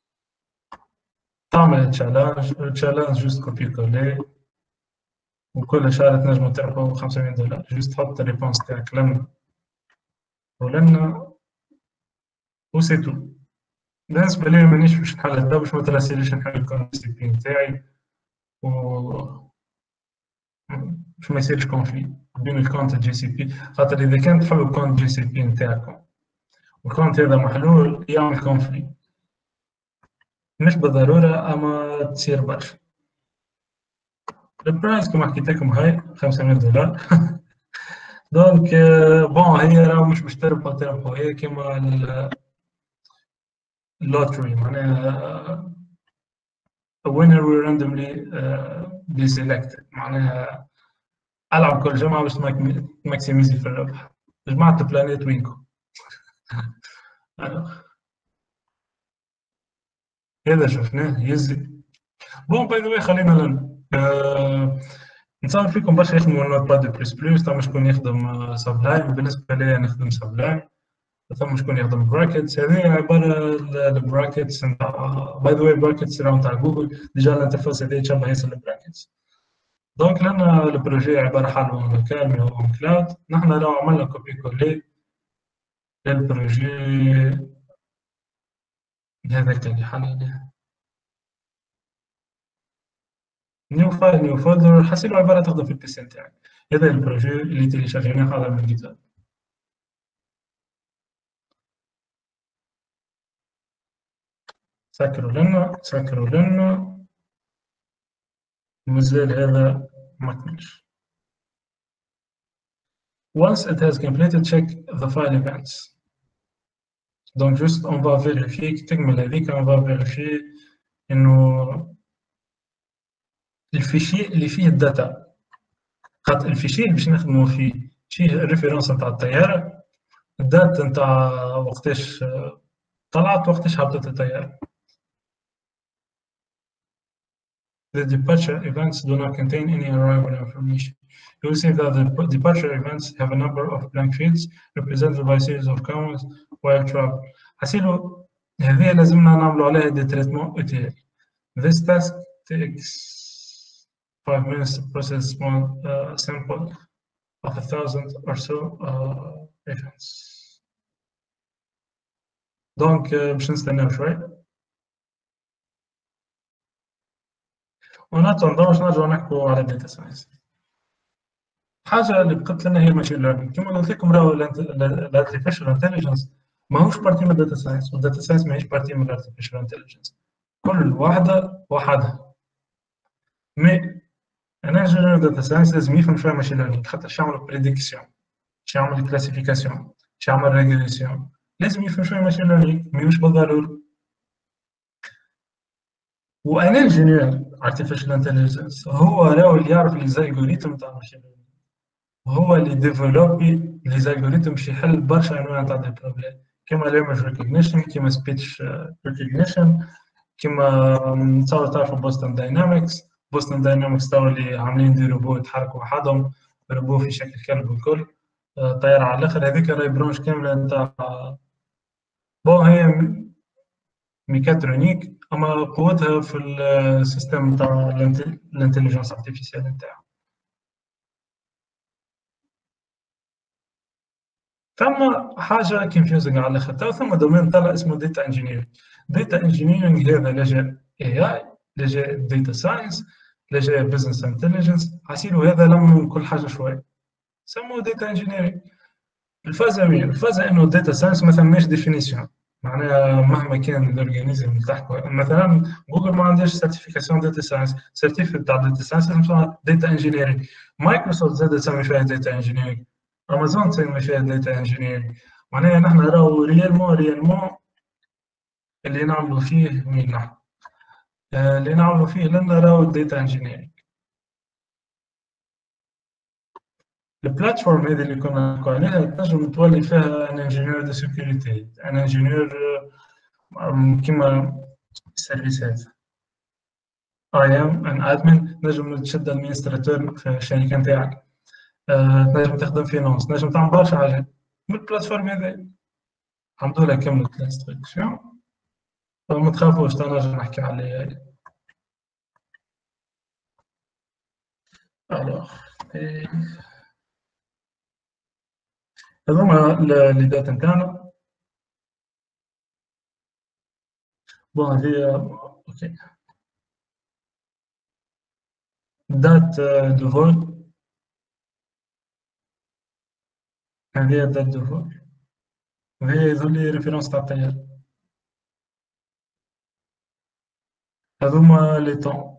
تعمل تشالنج جوست كوبي كولي، وكل شهر تنجموا تربحوا $500، جوست تحط الريبونس تاعك لنا ولنا وسي تو. بالنسبة لي مانيش باش نحل هذا، باش ما تراسليش نحل الكونت جي بي نتاعي و باش ما يصيرش كونفلي بين الكونت جي سي بي، خاطر إذا كان تحلوا الكونت جي سي بي نتاعكم والكونت هذا محلول يعمل كونفلي، مش بالضرورة أما تصير برشا. البرايس كما حكيت لكم هاي $500. دونك بون هي راه مش باش تربحوا، هي كيما اللوتري، معناها winner will randomly be selected، معناها ألعب كل جمعة باش ماكسيميزي في الربح. جماعة البلانيت وينكم؟ هذا شفناه يزي. بون باي ذا واي خلينا نتصور فيكم برشا يخدموا نوت باد بلس بلس، ثم شكون يخدم سبلايم، بالنسبة لي نخدم سبلايم، ثم شكون يخدم براكتس. هذه عبارة البراكتس نتاع باي ذا واي براكتس راهو نتاع جوجل، ديجا الانترفاس هذه تشبه ياسر البراكتس. دونك لنا البروجي عبارة حالة لوكال من كلاود، نحن لو عملنا كوبي كولي للبروجي هذاك اللي حاليا نيو فايل نيو فولدر، حسيلو عبارة تخدم في البي سي نتاعك. هذا البروجي اللي تيليشارجيناه حاضر من جيت هاب. سكروا لنا مازال هذا ما كملش. Once it has completed, check the file events. Donc juste on va vérifier كي تكمل هذيك on va vérifier إنه الفيشي اللي فيه الداتا، خاطر الفيشي اللي باش نخدمو فيه الريفيرونس نتاع الطيارة، الداتا نتاع وقتاش طلعت وقتاش هبطت الطيارة. The departure events do not contain any arrival information. You will see that the departure events have a number of blank fields represented by series of commas while travel. حسيلو هذه لازمنا نعملوا عليها دي تريتمون ETL. This task takes 5 minutes to process small sample of 1,000 or so events. دونك باش نستناو شوي. وناتوندون باش نرجعو نحكوا على الداتا ساينس. حاجه اللي بقت لنا هي الماشين ليرنينغ. كما قلت لكم راهو الارتيفيشال انتليجنس ماهوش بارتي من الداتا ساينس، والداتا ساينس ماهيش بارتي من الارتيفيشال انتليجنس. كل واحده وحدها. مي انا انجينير داتا ساينس لازم يفهم شويه ماشين ليرنينغ، خاطر باش يعمل بريديكسيون، باش يعمل كلاسيفيكاسيون، باش يعمل ريغريسيون، لازم يفهم شويه ماشين ليرنينغ، ماهوش بالضروري. وانا انجينير ارتيفيشال انتليجنس هو راهو اللي يعرف لي زالغوريثم تاع ماشين ليرنينغ، هو اللي ديفلوبي لي زالغوريثم باش يحل برشا انواع تاع دي بروبليم، كيما ليمج ريكوجنيشن، كيما سبيتش ريكوجنيشن، كيما نتصور تعرفوا بوستون داينامكس. بوستون داينامكس توا اللي عاملين دي روبو يتحركوا وحدهم، روبو في شكل كلب والكل، طايره على الاخر. هذيك راهي برونش كامله نتاع بون، هي ميكاترونيك، اما قوتها في السيستم نتاع الانتليجنس ارتيفيسيال نتاعها. ثم حاجه كونفيوزنج على الاخر، تو ثم دومين طلع اسمه داتا انجينيرنج. داتا انجينيرنج هذا لجا اي لجا داتا ساينس، لجا بزنس انتليجنس، حاسيلو هذا لم كل حاجه شويه سموه داتا انجينيرنج. الفازه وين؟ الفازه انه الداتا ساينس ما ثماش ديفينيسيون، معناها مهما كان الاورجانيزم اللي تحته. مثلا جوجل ما عندهاش سيرتيفيكاسيون داتا ساينس، سيرتيفيكت تاع داتا ساينس اسمها داتا انجينيرنج. مايكروسوفت زاد تسمي فيها داتا انجينيرنج، امازون تسمي فيها داتا انجينيرنج. معناها نحن راهو ريالمون اللي نعملوا فيه مين نحن؟ اللي نعملوا فيه لنا راهو الداتا انجينيرنج. البلاتفورم هذه اللي كنا نحكوا عليها تنجم تولي فيها ان انجينير دو سيكوريتي، ان انجينير كيما السيرفيسات. اي ام ان ادمن، نجم تشد ادمنستراتور في الشركه نتاعك، تنجم تخدم فينانس، نجم تعمل برشا حاجات من البلاتفورم هذه. الحمد لله كملت الانستركسيون، ما تخافوش تنجم نحكي عليها. الوغ هذوما لي داتا نتاعنا. بون هذه اوكي دات دو فول، هذه دات دو فول، وهي يظل ريفيرونس تاع التيار. هذوما لي طون.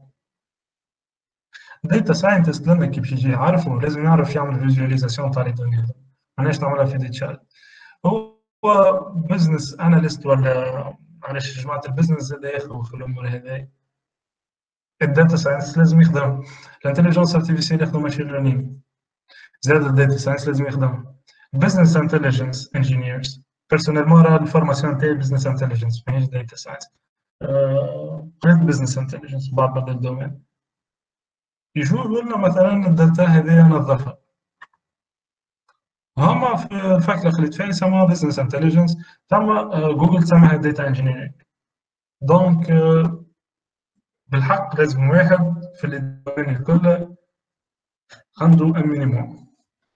داتا ساينتست لما كي باش يجي يعرفوا لازم يعرف يعمل فيجواليزاسيون تاع لي دوني هذو. معناش نعملها في دي تشات. هو بزنس اناليست ولا معلش جماعه البزنس زاد ياخذوا في الامور هذه. الداتا ساينس لازم يخدم، الانتليجنس ارتيفيسيال يخدم ماشين ليرنينغ، زاد الداتا ساينس لازم يخدم. بزنس انتليجنس انجينيرز بيرسونيلمون راه الفورماسيون تاعي بزنس انتليجنس ماهيش داتا ساينس، قريت بزنس انتليجنس بعض الدومين. يجوا لنا مثلا الداتا هذه نظفها، هما في الفاك اللي خليت فيه يسموها بزنس انتليجنس، ثم جوجل تسميها داتا انجينيرنج. دونك بالحق لازم واحد في الدومين الكل عنده ان مينيموم.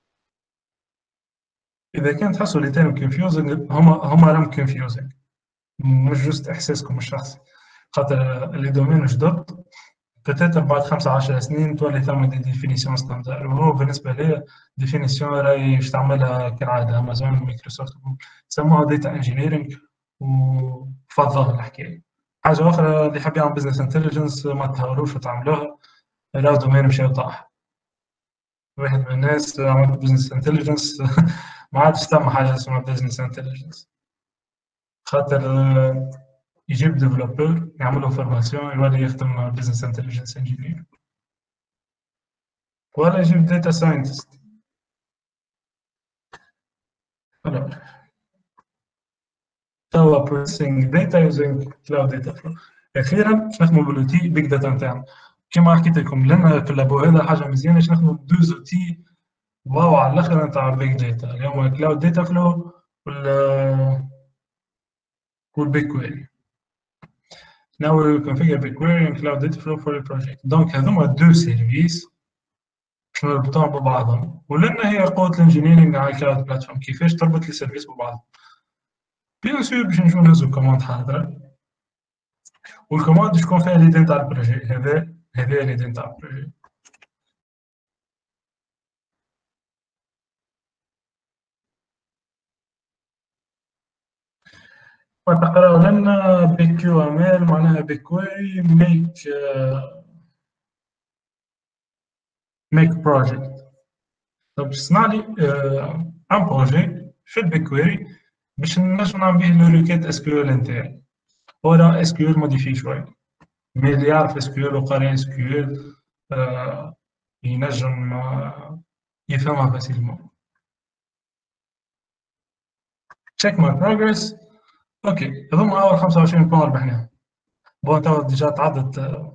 اذا كان تحسوا لي تاني كونفيوزنج، هما راهم كونفيوزنج، مش جوست احساسكم الشخصي، خاطر لي دومين جدد بتاتر بعد 15 سنين تولي ثم دي ديفينيسيون ستاندار، وهو بالنسبه لي ديفينيسيون راهي باش تعملها كالعاده امازون ومايكروسوفت سموها داتا انجينيرنج وفضوها الحكايه. حاجه اخرى اللي يحب يعمل بزنس انتليجنس ما تهاوروش وتعملوها، راهو دومين مشى وطاح. واحد من الناس عمل بزنس انتليجنس ما عادش تم حاجه اسمها بزنس انتليجنس، خاطر يجيب ديفلوبر يعمل له فورماسيون يولي يخدم بزنس انتليجنس انجينير، ولا يجيب داتا ساينتست. توا processing data using cloud data flow. اخيرا باش نخدموا بالوتي بيج داتا نتاعنا. كيما حكيت لكم لنا في اللابو هذا حاجه مزيانه باش نخدموا بدو زوتي واو على الاخر نتاع البيج داتا اليوم الكلاود داتا فلو والبيج كويري. Now we will configure BigQuery and Cloud Dataflow for the project. دونك هذوما دو سيرفيس باش نربطوهم ببعضهم ولنا هي قوة الانجينيرينغ على الكلاود بلاتفورم كيفاش تربط لي سيرفيس ببعض. بيان سور باش نجيو نهزو كوماند حاضرة والكوماند باش تكون فيها ليدين تاع البروجي هذا ليدين تاع البروجي. وتقراو لنا بكيو ام ال معناها بكويري ميك بروجيكت. طب باش تصنع لي ان بروجي في البيكويري باش نجم نعمل به لو ريكيت اس كيو ال نتاعي. هو اس كيو ال موديفي شويه مي اللي يعرف اس كيو ال وقاري اس كيو ال ينجم يفهمها فاسيلمون. تشيك ماي بروجريس. اوكي هذوما اول 25 بوان ربحناهم. بون توا ديجا تعدت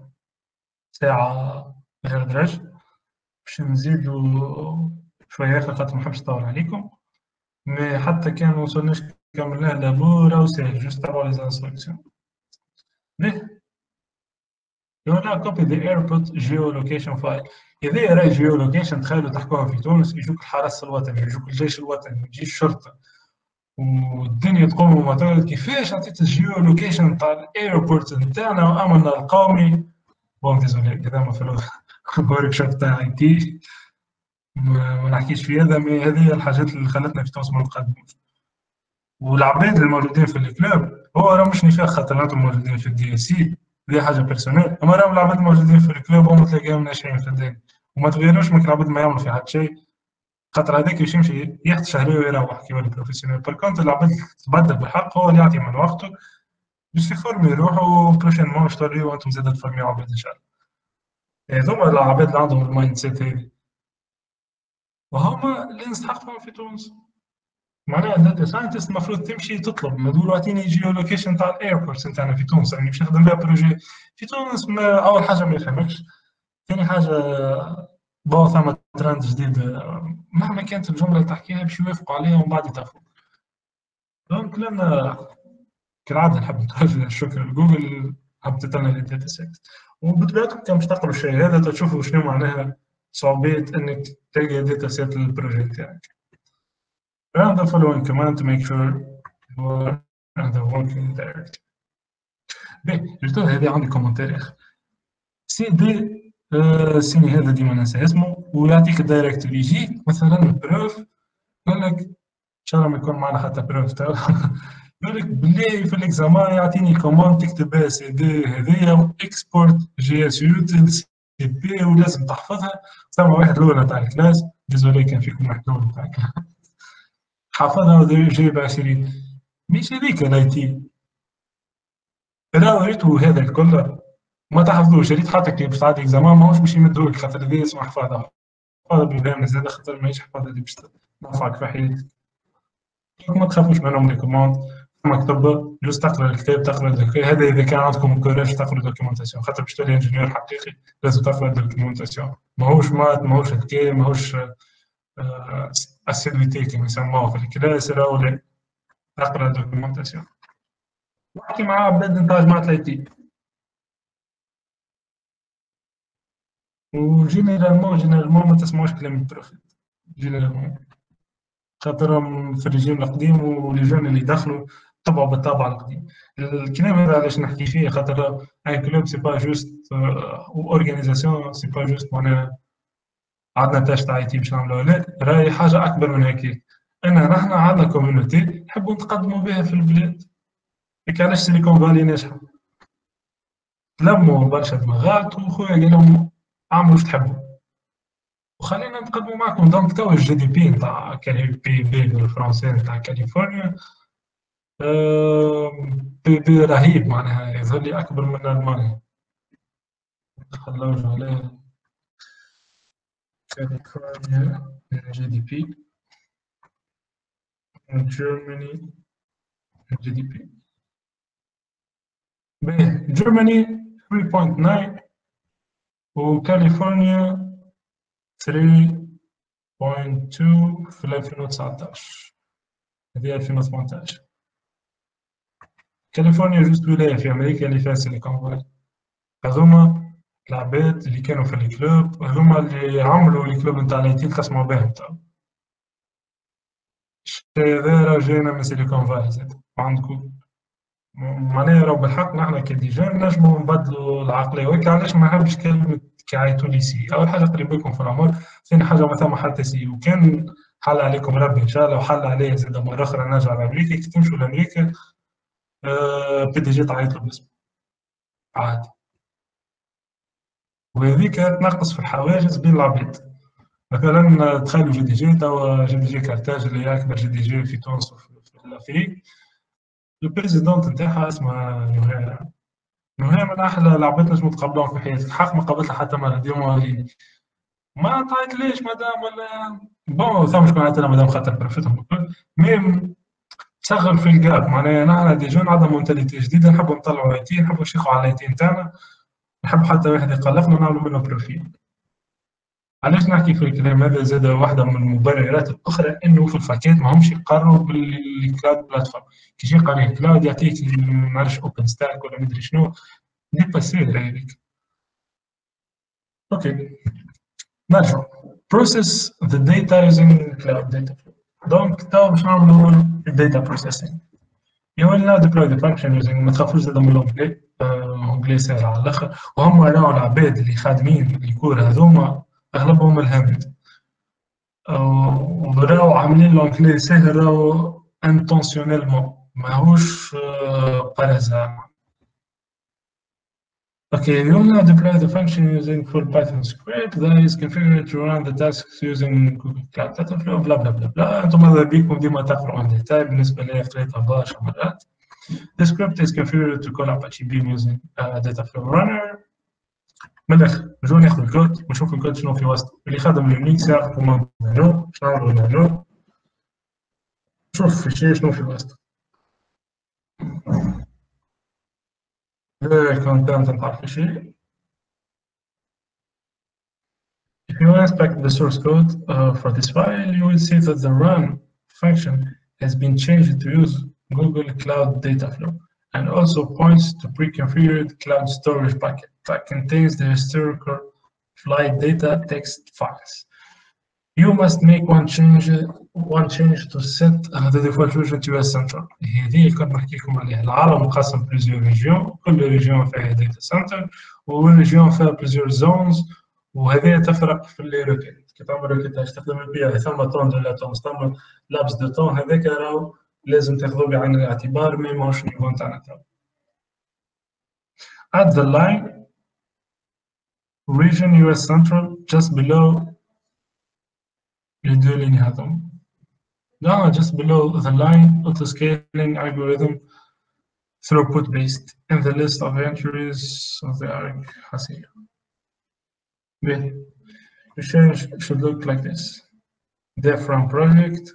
ساعه غير درج باش نزيدو شويه خاطر محبش نطول عليكم مي حتى كان موصلناش كملناه لابو راهو ساهل جوست تبعو لي انستركسيون. ليه هنا كوبي ذا ايربورت جيو لوكيشن فايل. إذا راهي جيو لوكيشن تخيلوا تحكوها في تونس يجوك الحرس الوطني يجوك الجيش الوطني يجي الشرطة والدنيا تقوم وما تقول كيفاش عطيت الجيو لوكيشن تاع الايربورت نتاعنا وامن القومي. بون ديزولي إذا ما في الورك شوب تاع اي تي ما نحكيش في هذا مي هذه الحاجات اللي خلتنا في تونس ما نتقدموش. والعباد الموجودين في الكلوب هو راه مش نفاق خاطر انتم موجودين في الدي اس سي دي حاجه بيرسونيل اما راهم العباد الموجودين في الكلوب هم تلاقيهم ناشئين في الدنيا وما تغيروش من العباد ما يعملوا في حد شيء خاطر هذاك باش يمشي ياخذ شهريه ويروح كيما البروفيسيونيل. بالكونت العباد تبدل بالحق هو اللي يعطي من وقته باش يفورمي يروحوا بروشينمون باش توليو وانتم زاد تفورميو عباد ان شاء الله. هذوما العباد اللي عندهم المايند سيت هذي وهما اللي نستحقهم في تونس. معناها الداتا ساينتست المفروض تمشي تطلب ما تقول اعطيني جيو لوكيشن تاع الايربورت نتاعنا في تونس يعني باش نخدم بها بروجي في تونس. اول حاجه ما يفهمكش ثاني حاجه بون ثم ترند جديد مهما كانت الجمله اللي تحكيها باش يوافقوا عليها ومن بعد يتفقوا. دونك لنا كالعاده نحب نتوجه الشكر لجوجل حطت لنا الداتا سيت وبطبيعتكم كان باش تقروا الشيء هذا تشوفوا شنو معناها صعوبيه انك تلقى داتا سيت للبروجي تاعك. Run the following command to make sure you are in the working directory. باهي جبت هذه عندي كومنتير يا اخي سي دي سيني هذا ديما ننسى اسمه ويعطيك الدايركتوري يجيك مثلا بروف يقول لك ان شاء الله ما يكون معنا حتى بروف تاع يقول لك بالله في الاكزامان يعطيني كوماند تكتب بها سي دي هذيا اكسبورت جي اس يوتل سي بي ولازم تحفظها. ثم واحد الاولى تاع الكلاس ديزولي كان فيكم واحد الاولى تاع الكلاس حافظها وجايب 20 مش هذيك الاي تي. لا ريتو هذا الكل ما تحفظوش ريت حتى باش تعدي اكزامان ماهوش باش يمدوك خاطر هذا اسمه حفاظه. حفاظه بالفهم زاد خاطر ماهيش حفاظه اللي باش تنفعك في حياتك. ما تخافوش منهم لي كوموند مكتوبه جوست تقرا الكتاب تقرا هذا اذا كان عندكم كوراج تقرا دوكيومنتاسيون خاطر باش تولي انجينيور حقيقي لازم تقرا دوكيومنتاسيون ماهوش مات ماهوش حكايه ماهوش اسيدويتي كما يسموها في الكلاس ولا تقرا دوكيومنتاسيون. واحكي مع عباد نتاع جماعه الاي تي وجينيرالمون ما تسمعوش كلام البروفيت جينيرالمون خاطرهم في الرجيم القديم ولي اللي دخلوا طبعوا بالطابع القديم. الكلام هذا علاش نحكي فيه خاطر ان كلوب سي با جوست اورغانيزاسيون سي با جوست معناها عندنا تاش تاع اي تي باش نعملوها لا راهي حاجه اكبر من هيك. نحن عندنا كوميونيتي نحبوا نتقدموا بها في البلاد هيك علاش سيليكون فالي ناجحه تلموا برشا دماغات وخويا قال لهم اعملوا واش تحبوا وخلينا نتقدموا معكم. دونك توا الجي دي بي نتاع بي بي بالفرنسي نتاع كاليفورنيا بي بي رهيب معناها يظهر لي اكبر من المانيا. خلونا عليه كاليفورنيا جي دي بي جيرماني جي دي بي جيرماني 3.9 وكاليفورنيا 3.2 في 2019. هذه 2018. كاليفورنيا جوست ولاية في أمريكا اللي فيها سيليكون فالي. هذوما العباد اللي كانوا في الكلوب، هذوما اللي عملوا الكلوب نتاع الأيتين تسمعوا بهم تو. الشيء هذا راه جاينا من سيليكون فالي زاد عندكم. معناها راهو بالحق نحنا كديجان نجمو نبدلو العقلية، وهيك علاش ما نحبش كلمة كي يعيطوا لي سي. أول حاجة قريب لكم في العمر، ثاني حاجة ما ثم حتى سي، وكان حل عليكم ربي إن شاء الله وحل عليا زاد مرة أخرى نرجع لأمريكا. كي تمشوا لأمريكا بي دي جي تعيط له باسمه عادي، وهذيك تنقص في الحواجز بين العباد. مثلا تخيلوا جي دي جي توا، جي دي جي كارتاج اللي هي أكبر جي دي جي في تونس وفي الأفريق، البريزيدونت نتاعها اسمها نهى. نهى من أحلى العباد نجمو تقابلوهم في حياتك، الحق ما قابلتها حتى مرة ديما وليدي. ما تعيطليش مدام ولا بون ثم شكون عيط لها مدام خاطر عرفتهم الكل. ميم تشغل في الجاب، معناها نحن دي جون عندنا مونتاليتي جديدة، نحبوا نطلعوا ايتين، نحبوا نشيخوا على الايتين تاعنا، نحب حتى واحد يقلقنا ونعملوا منه بروفيل. علاش نحكي في الكلام هذا؟ زاد واحدة من المبررات الأخرى إنه في الفاكات ما همش يقارنوا بالكلاود بلاتفورم. كي يجي قاري الكلاود يعطيك ما نعرفش أوبن ستاك ولا مدري شنو، دي باسي هذيك. أوكي نرجع. process the data using cloud data flow. دونك تو باش نعملوا الداتا بروسيسينغ. You will now deploy the function using، ما تخافوش زاد من الأونجلي، أونجلي سهل على الآخر. وهم راهو العباد اللي خادمين الكور هذوما أغلبهم الهند، وراهو عاملين الأونجلي سهل، راهو انتونسيونيلمون ماهوش بارازا. Okay, you will now deploy the function using full Python script that is configured to run the tasks using Google Cloud Dataflow blah blah blah blah. انتم ماذا بيكم ديما تقرأوا عن ديتاي بالنسبة لي قريتها برشا مرات. The script is configured to call Apache Beam using Dataflow runner. من الآخر نجو ناخذ الكود ونشوف الكود شنو في وسطه. اللي خدم اليونيكس يعرف كوماند نانو، شنو نعملوا نانو، نشوف في شيء شنو في وسطه. الكونتنت نتاع في شيء. If you inspect the source code for this file, you will see that the run function has been changed to use Google Cloud Dataflow and also points to pre-configured cloud storage packet that contains the historical flight data text files. You must make one change to set the default version to US Central. هذه اللي كنت نحكي لكم عليها. العالم مقسم بليزيور ريجيون، كل ريجيون فيها داتا سنتر، والريجيون فيها بليزيور زونز، وهذه تفرق في اللي روكيت. كي تعمل روكيت تستخدم البي اي، ثم طون دو لا طون، تعمل لابس دو طون، هذاك راهو لازم تاخذوه بعين الاعتبار، مي ماهوش النيفو نتاعنا تو. At the line region US Central just below les deux lignes هذوما. No, just below the line auto-scaling algorithm throughput based in the list of entries of the arg حسية. The change should look like this. Dev from project,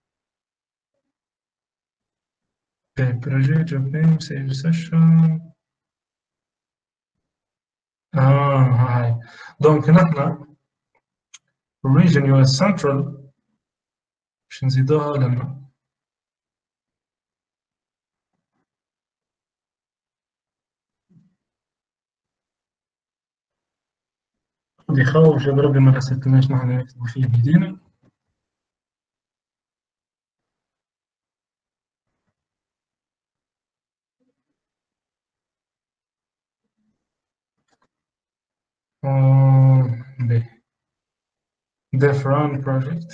the project job name, save session. هاي. دونك نحن region US Central باش نزيدوها لنا. خذ يخوف جاب ربي ما رسلتناش نحن نكتبوا فيه بيدينا. Dev run project.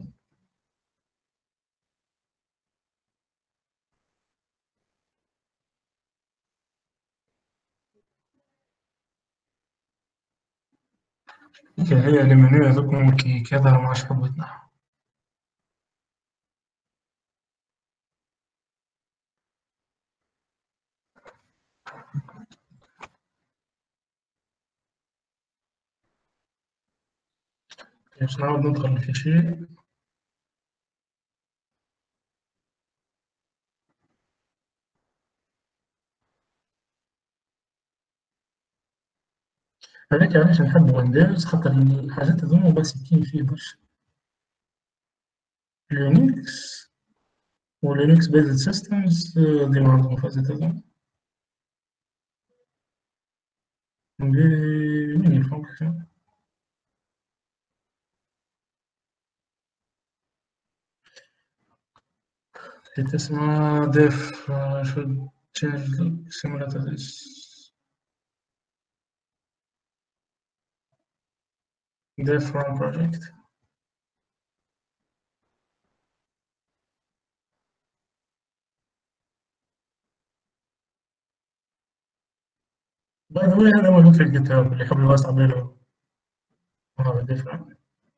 هي المنيو هذوكم كي كذا مع حبتنا. باش نعاود ندخل في شيء. هذاك علاش نحب ويندوز خاطر الحاجات هذوما باسيكين فيه برشا. لينكس ولينكس بيزد سيستمز ديما عندهم فازات هذوما. مين الفونكسيون اللي تسمى ديف should change the simulator this. Def run project. باي ذا واي هذا موجود في الجيت هاب اللي يحب يوسع بينه. هذا ديف ران.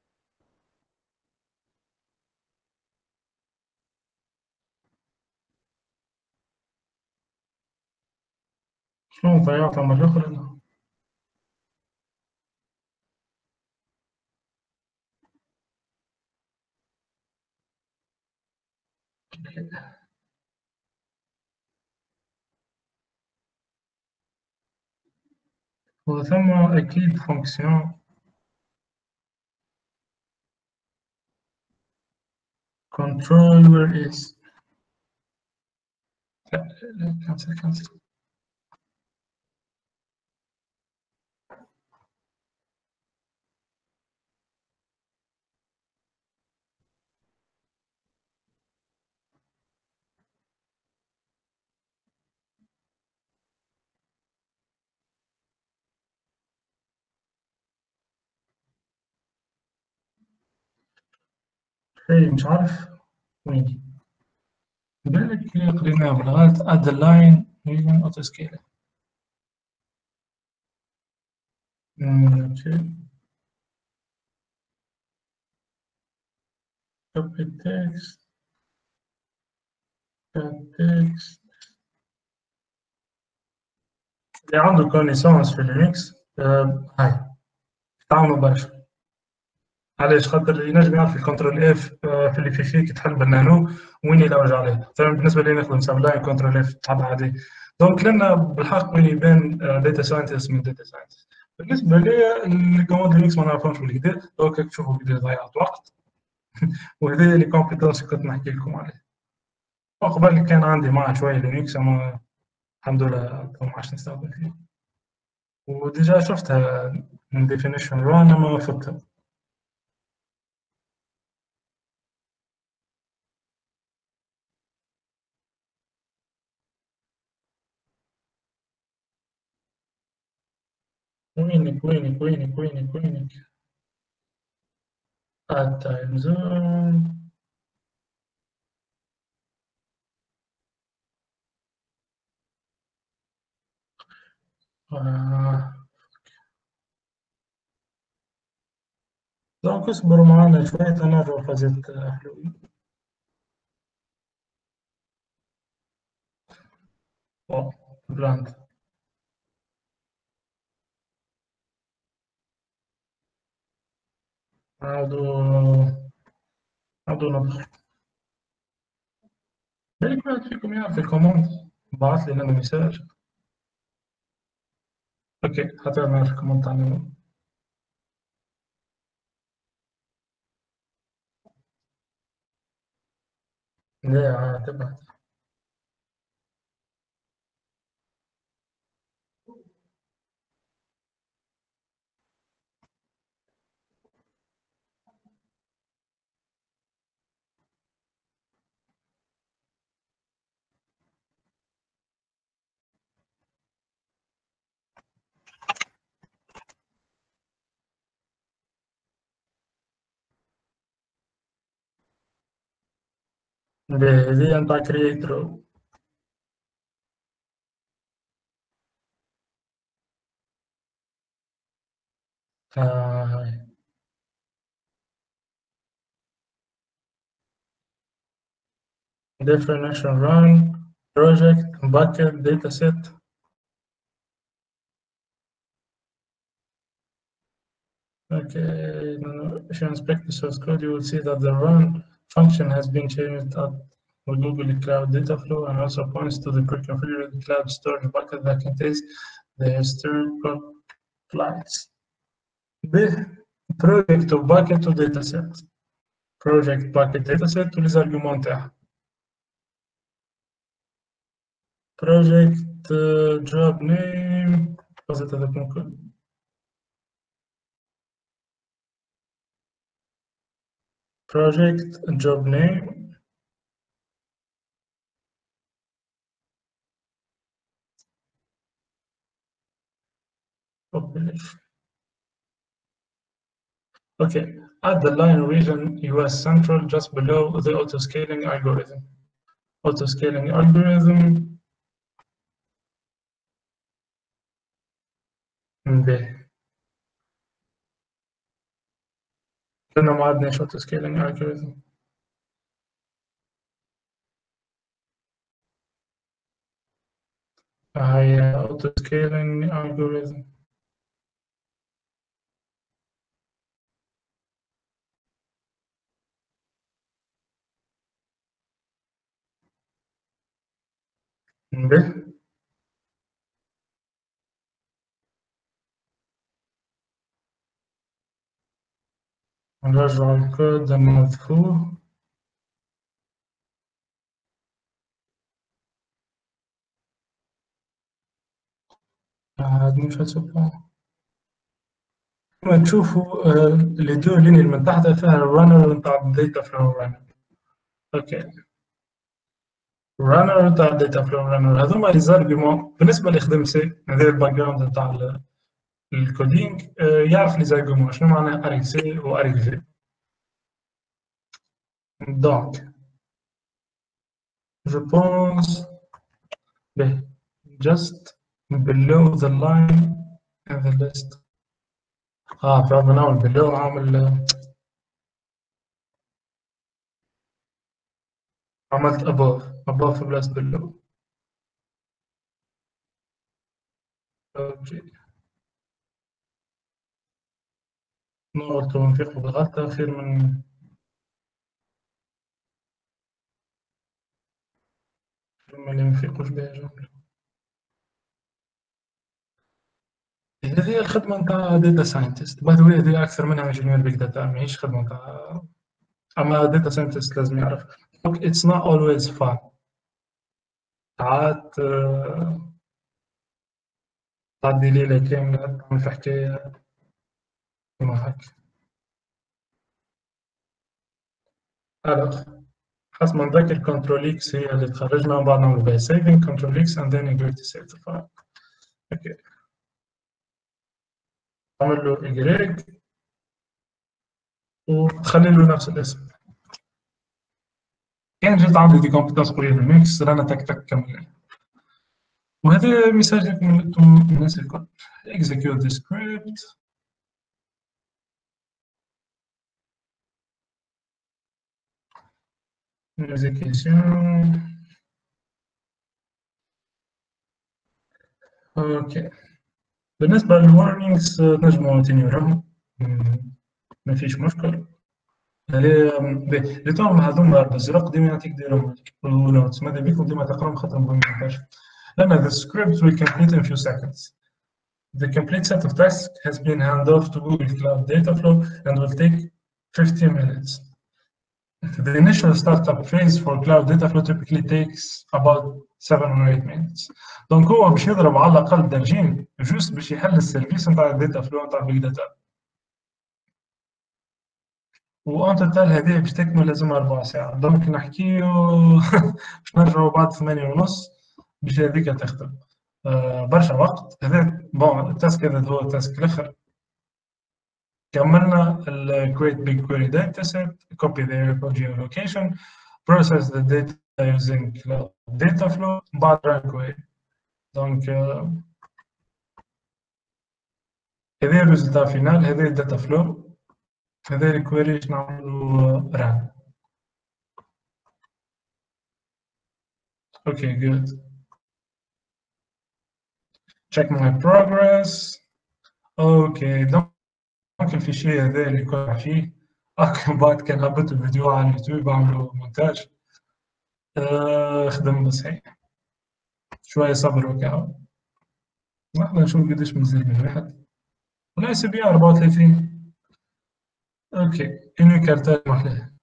شلون ضيعتها مرة أخرى أنا؟ وثم أكيد فونكسيون control where is. لا كنسل. هي مش عارف وين بالك قريناها بالغلط add a line using autoscaler. اوكي copy text cut text. اللي عنده كونيسانس في اللينكس هاي تعاونوا برشا. علاش؟ خاطر ينجم يعرف الكنترول اف في اللي فيه كي تحل بالنانو وين يلوج عليه. مثلا بالنسبه لي نخدم سبلاين كنترول اف تحب عادي. دونك لنا بالحق وين يبان داتا ساينتست من داتا ساينتست. بالنسبه لي الكوموند لينكس ما نعرفهمش بالكدا. دونك تشوفوا كدا ضيعت وقت وهذه لي كومبيتونس كنت نحكي لكم عليه. قبل كان عندي معاه شويه لينكس اما الحمد لله ما عادش نستخدم فيه. وديجا شفتها من ديفينيشن ران اما فتها. وينك التايم زون. دونك اصبروا معنا شوية تنرجعوا فازت حلوين. براند عادوا نطخ. بالك واحد فيكم يعرف الكوموند بعث لي لنا مساج. اوكي حتى نعرف الكوموند تاعنا. لا تبعت. هذه نتاع كرييترو. هاي definition run project bucket data set. Okay, if you inspect the source code, you will see that the run function has been changed at the Google Cloud Dataflow and also points to the pre-configured cloud storage bucket that contains the historical flights. ب project و bucket و dataset. project bucket dataset و les arguments تاعها. project job name قصدت هذاك الكل. project job name population. Okay, add the line region US Central just below the auto-scaling algorithm. Auto-scaling algorithm. به. لأنه ما عندناش auto-scaling algorithm. هي auto-scaling algorithm. به. نرجع الكود المذكور. هاد مش هتبقى. كما تشوفوا اللي دو ليني اللي من تحت فيها الرانر نتاع الداتا فلو رانر. اوكي. رانر نتاع الداتا فلو رانر هذوما لي زارجيومون بالنسبه لخدم سي هذا الباك جراوند نتاع الكودينغ يعرف لي زارجيومون شنو معناها اري سي و اري في. دونك je pense just below the line in the list. فعلا نعمل below عملت above بلس below. اوكي. نقطة ونفيق بالغلطة خير من اللي منفيقوش بها جملة. هذه هي الخدمة نتاع داتا ساينتست. باي ذا واي هذه أكثر منها انجينير بيج داتا ماهيش خدمة نتاع. أما داتا ساينتست لازم يعرف. It's not always fun. ساعات تعدي ليلة كاملة تعمل في حكاية كيما هاك. حسب ما نذكر كنترول اكس هي اللي تخرجنا ومن بعد نعمل بها saving كنترول اكس and then you're going to save the file. اوكي. تعمل له y وتخلي له نفس الاسم. كان جات عندي دي كومبيتنس قوية بالميكس رانا تك تك كملنا. وهذا ميساج لكم انتم الناس الكل. execute the script. execution. اوكي. بالنسبة للورنينجز تنجموا تنيورهم ما فيش مشكل. اللي تعمل هذوما الازرق ديما يعطيك ديرهم ونوتس ماذا بيكم ديما تقراهم خاطر مهم يعرفش. لأن the script will complete in few seconds. The complete set of tasks has been handed off to Google Cloud Dataflow and will take 15 minutes. The initial startup phase for Cloud Dataflow typically takes about 7 or 8 minutes. دونك هو باش يضرب على الأقل درجين جوست باش يحل السيرفيس نتاع الداتا فلو نتاع بيج داتا. وأن توتال هذه باش تكمل لازم 4 ساعات. دونك نحكيو باش نرجعو بعد 8:30 باش هذيك تخدم. برشا وقت. هذا بون التاسك هذا هو التاسك الآخر. كملنا ال create big query dataset, copy the repo geolocation, process the data using Dataflow, بعد run query. دونك هذا الريزلت فينال، هذا الداتا فلو، هذا الكويري باش نعملو run. Okay, good. Check my progress. Okay, دونك الفيشي هذا اللي كنا فيه بعد كان هبط الفيديو على اليوتيوب عملوا مونتاج. خدم صحيح. شوية صبر وكاو. نحن نشوف قداش مازال من واحد. ولا سي بي 34. اوكي انو كارتاج محلاه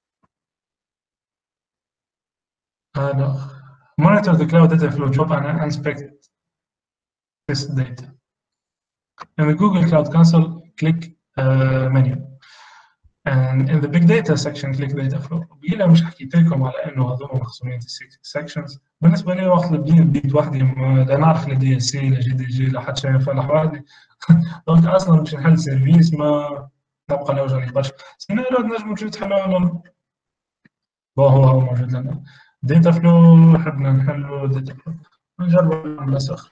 هذا monitor the cloud data flow job and inspect this data. In the Google Cloud Console, click menu. And in the big data section, click data flow. بيلا مش حكيت لكم على انه هذول مقسومين sections. بالنسبه لي وقت اللي بديت وحدي لا نعرف لا دي اس سي لا جي دي جي لا حتى شيء ينفع وحدي. دونك اصلا باش نحل سيرفيس ما نبقى نوجع برشا. سينا راه نجموا نجيو تحلوها لنا. هو موجود لنا. داتا فلو حبنا نحلو داتا فلو. نجربوا نسخ.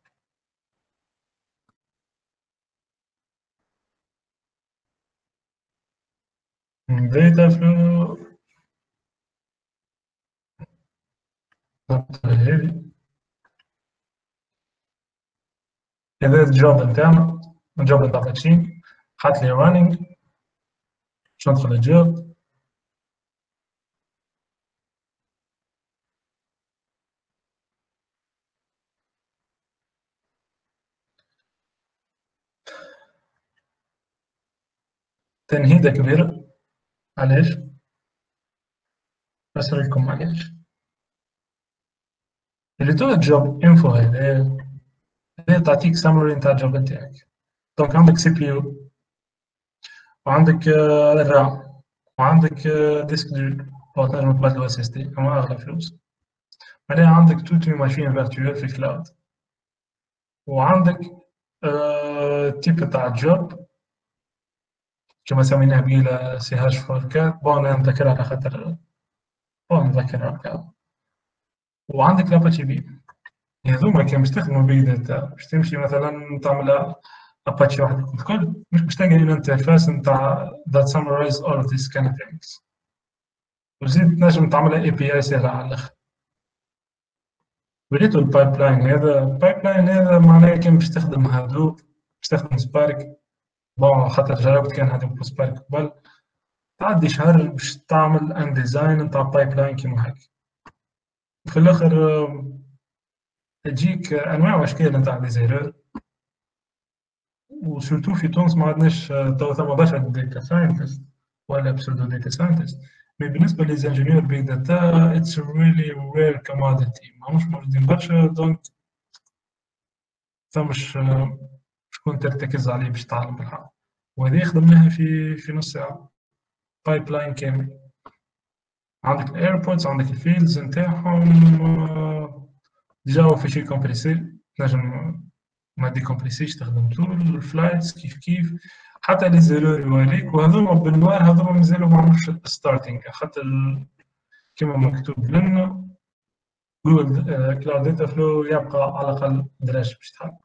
data flow هذه هذا الجوب نتاعنا الجوب نتاع تاتشين حط لي رانينج باش ندخل الجوب تنهيده كبيرة. علاش؟ بسري لكم علاش. اللي تو الجوب انفو هذا تعطيك سامري نتاع الجوب نتاعك. دونك عندك سي بي يو وعندك الرام وعندك ديسك تنجم تبدلو اس اس دي اما اغلى فلوس. بعدين عندك توت ماشين فيرتوال في الكلاود وعندك التيب تاع الجوب كما سميناه قبيله سي هاش فور كات بون نذكرها على خاطر بون نذكرها. وعندك لاباتشي بي هذوما كان باش تخدموا بيج داتا باش تمشي مثلا تعمل اباتشي وحدك الكل مش باش تلقى الانترفاس نتاع that summarize all of these kind of things. وزيد تنجم تعملها اي بي اي سهله على الاخر. وليتو البايب لاين هذا معناه كان باش تخدم هادوب باش تخدم سبارك بون خاطر جربت كان هادوب وسبارك قبل تعدي شهر باش تعمل ان ديزاين نتاع بايب لاين كيما هيك. في الاخر تجيك انواع واشكال نتاع لي زيرور وسورتو في تونس ما عندناش تو ثم برشا داتا ساينتست ولا بسودو داتا ساينتست. مي بالنسبه للانجينيور بيج داتا اتس ريلي رير كوموديتي ماهمش موجودين برشا. دونك فمش شكون ترتكز عليه باش تتعلم بالحق. وهذه خدمناها في نص ساعه بايب لاين كامل. عندك الايربودز عندك الفيلدز نتاعهم ديجا هو في شي كومبريسي تنجم ما ديكومبريسيش تخدم طول الفلايتس كيف حتى لي زيرور يوريك وهذوما بالنوار هذوما مازالوا ما عملوش ستارتينغ خاطر كيما مكتوب لنا جوجل كلاود داتا فلو يبقى على الاقل دراج باش تحل.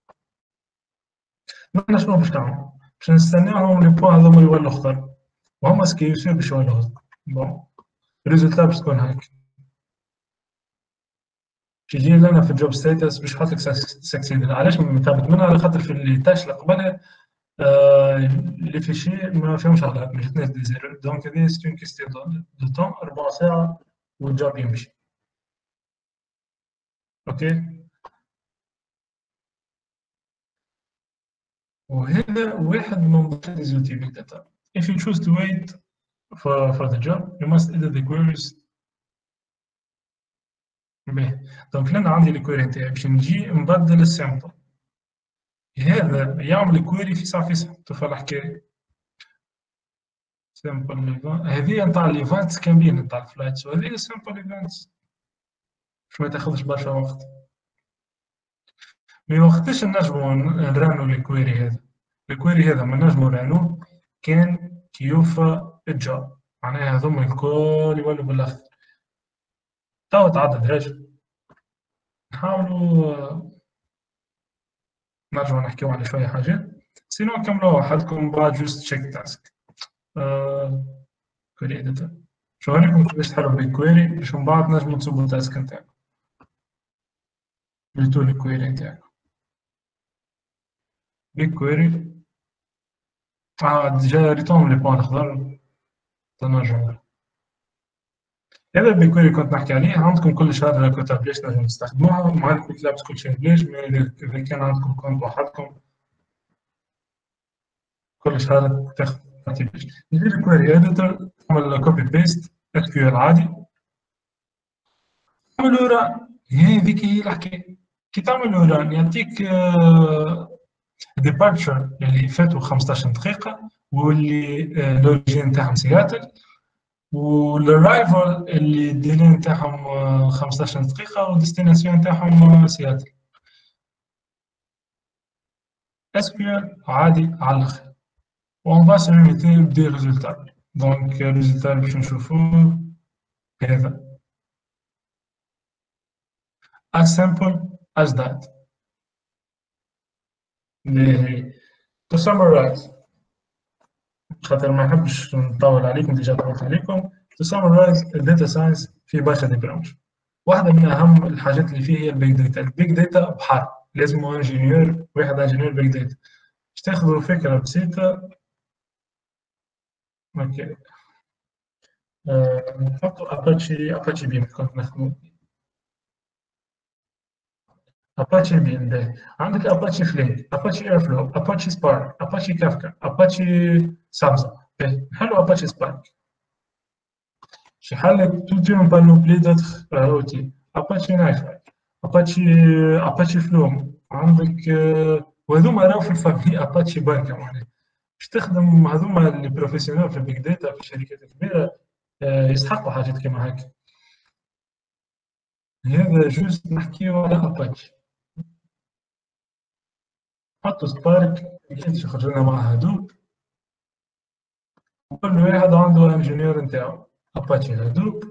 ما شنو باش نعمل؟ باش نستناهم لي بوان هذوما يولوا خطر وهما سكيوسيو باش يولوا خطر. بون الريزلت باش تكون هيك تجي لنا في الجوب ستاتس باش يحط لك سكسيد. علاش مثابت منها على خاطر في اللي تاش اللي قبلها لي فيشي ما فيهمش غلط ما جاتناش دي زيرو. دونك هذه سي اون كيستيون دو طون 4 ساعة والجوب يمشي. اوكي وهذا واحد من ضمن لي زوتي بيج داتا. if you choose to wait for the job you must edit the queries. باهي دونك هنا عندي الكويري نتاعي باش نجي نبدل السامبل هذا يعمل الكويري في ساعة تفهم الحكاية. سامبل هذه نتاع الايفنتس كاملين نتاع الفلايتس وهذه سامبل ايفنتس باش ما تاخذش برشا وقت. مي وقتاش نجمو نرانو الكويري هذا ما نجمو نرانو كان كيوفى الجوب معناها هذوما الكل يولوا بالاخضر. توا تعدد هاج نحاولوا نرجعو نحكيو على شوية حاجات سينو نكملو وحدكم بعد جوست تشيك تاسك كويري اديتور. شو هنيكم كيفاش تحلوا بالكويري باش من بعد نجمو تصوبوا التاسك نتاعكم جبتوا الكويري نتاعكم بالكويري ديجا ريتهم لي بوان الأخضر تنرجعو. هذا البيكويري كنت نحكي عليه عندكم كل شهر كنت بلاش نجم تستخدموها مع الكتاب كل شيء بلاش. إذا كان عندكم كونت وحدكم كل شهادة تاخد ترتيب. يجي لك كويري اديتور، تعمل كوبي بيست اس كيو ال عادي، تعمل له ران. هي ذيك هي الحكاية. كي تعمل له ران يعطيك ديبارتشر اللي فاتوا 15 دقيقة، واللي لوريجين تاعهم سياتل، والرايفل اللي الديلي نتاعهم 15 دقيقة، والديستيناسيون نتاعهم سياتل. اس كيو ال عادي على الاخر. وون با سو ليميتي بدي ريزولتا. دونك الريزولتا اللي باش نشوفوه هذا as simple as that. To summarize، خاطر ما نحبش نطول عليكم، ديجا طولت عليكم. To summarize الداتا ساينس في برشا دي برانش. واحدة من أهم الحاجات اللي فيه هي البيج داتا. البيج داتا بحر، لازم انجينيور، واحد انجينيور بيج داتا باش تاخذوا فكرة بسيطة. اوكي، نحطوا اباتشي بيم كنت نخدموا. اباتشي بيم ده عندك اباتشي فليك، اباتشي اير فلو، اباتشي سبارك، اباتشي كافكا، اباتشي سامزا. نحلوا اباتشي سبارك. شي حالة توتي اون بانوبلي دوتر اوتي، اباتشي نايفاي، اباتشي اباتشي فلوم عندك، وهذوما راهو في الفامي اباتشي بانكا. معناها باش تخدم هذوما اللي بروفيسيونيل في البيج داتا في الشركات الكبيرة يسحقوا حاجات كيما هكا. هذا جوست نحكيو على اباتشي. حطوا سبارك أكيد يخرج لنا مع هادوب، وكل واحد عنده انجينير نتاعو. اباتشي هادوب،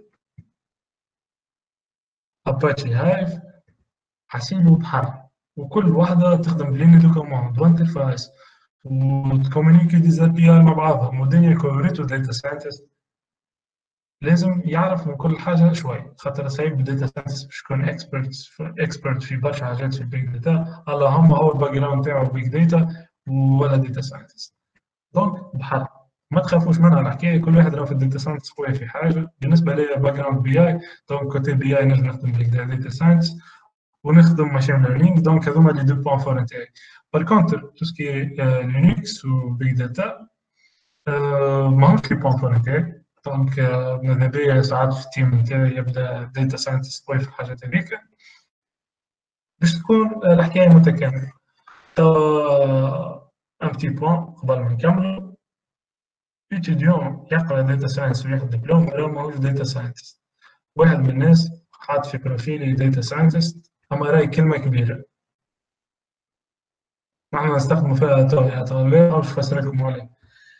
اباتشي هايف، حاسينه بحر، وكل واحدة تخدم بلين دو كوموند وانترفايس وتكومونيكي دي زي بي اي مع بعضهم، والدنيا كوريتو داتا ساينتست لازم يعرف من كل حاجة شوي، خاطر صعيب الداتا ساينتست باش يكون اكسبرت في برشا حاجات في البيج داتا. اللهم هو الباك جراوند تاعو بيج داتا ولا داتا ساينتست. دونك بحر ما تخافوش منها الحكايه، كل واحد راه في الداتا ساينس قوي في حاجه. بالنسبه لي باك جراوند بي اي، دونك كوتي بي اي نجم نخدم داتا ساينس ونخدم ماشين ليرنينغ. دونك هذوما لي دو بوان فور نتاعي. بار كونتر تو سكي لينكس وبيج داتا ماهمش لي بوان فور نتاعي. دونك ماذا بيا ساعات في التيم نتاعي يبدا داتا ساينتست قوي في الحاجات هذيك باش تكون الحكايه متكامله. ان بتي بوان قبل ما نكملوا، étudiant يقرا داتا ساينس وياخذ دبلوم ولا ماهوش داتا ساينتست. واحد من الناس حاط في بروفيلي داتا ساينتست، اما راهي كلمه كبيره نحن نستخدموا فيها تو ما نعرفش نفسر لكم عليه.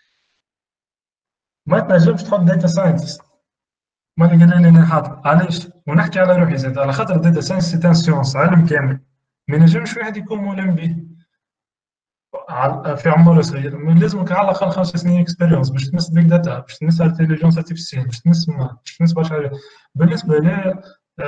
ما تنجمش تحط داتا ساينتست، ما اللي قال لي انا حاط علاش، ونحكي على روحي زاد على خاطر داتا ساينس سي ان سيونس، علم كامل ما ينجمش واحد يكون ملم به في عمر صغير. لازمك على الاقل 5 سنين اكسبيريونس باش تمس بيج داتا، باش تمس انتيليجنس ارتيفيسيال، باش تمس باش تمس برشا حاجات. بالنسبه لي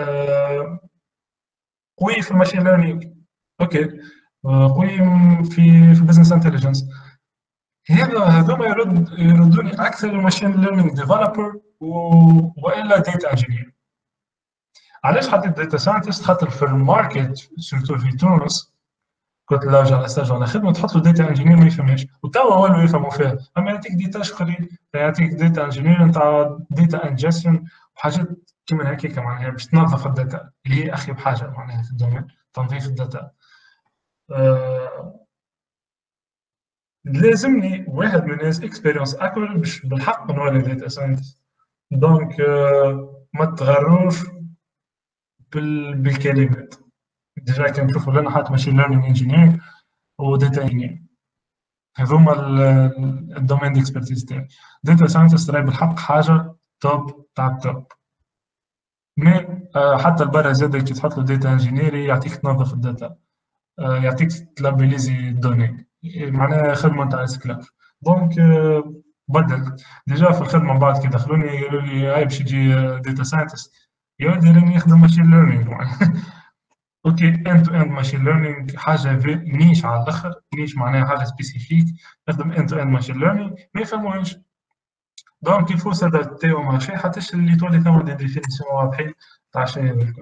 قوي في الماشين ليرنينغ، اوكي، قوي في البزنس انتليجنس. هذوما يردوني اكثر ماشين ليرنينغ ديفلوبر والا داتا انجينير. علاش حطيت داتا ساينتست؟ خاطر في الماركت سورتو في تونس كنت لاجع على ستاج على خدمه تحط له داتا انجينير ما يفهمهاش، وتوا والو يفهموا فيها. اما يعطيك دي تاش اخرين، يعطيك داتا انجينير نتاع داتا انجستشن وحاجات كيما هكاك معناها باش تنظف الداتا اللي هي اخي بحاجه معناها في الدومين تنظيف الداتا. لازمني واحد من الناس اكسبيرينس اكبر باش بالحق نولي داتا ساينتست. دونك ما تغروش بالكلمات. ديجا كان نشوفوا لنا حتى ماشين ليرنينغ انجينير وداتا انجينير، هذوما الدومين ديكسبرتيز تاعي. داتا ساينتست راهي بالحق حاجه توب تاع التوب. مي حتى البرا زاد كي تحط له داتا انجينيري يعطيك تنظف الداتا، يعطيك تلابيليزي الدوني، معناها خدمه تاع اسكلاف. دونك بدل ديجا في الخدمه من بعد كي دخلوني قالوا لي هاي باش يجي داتا ساينتست، يا ودي راني نخدم ماشين ليرنينغ. اوكي، اند تو اند ماشين ليرنينغ حاجه نيش على الاخر، نيش معناها حاجه سبيسيفيك. نخدم اند تو اند ماشين ليرنينغ ما يفهموهاش. دونك يفو سادابتيو ماشي حتى اللي تولي ثما دي ديفينيسيون واضحين تاع شنو الكل.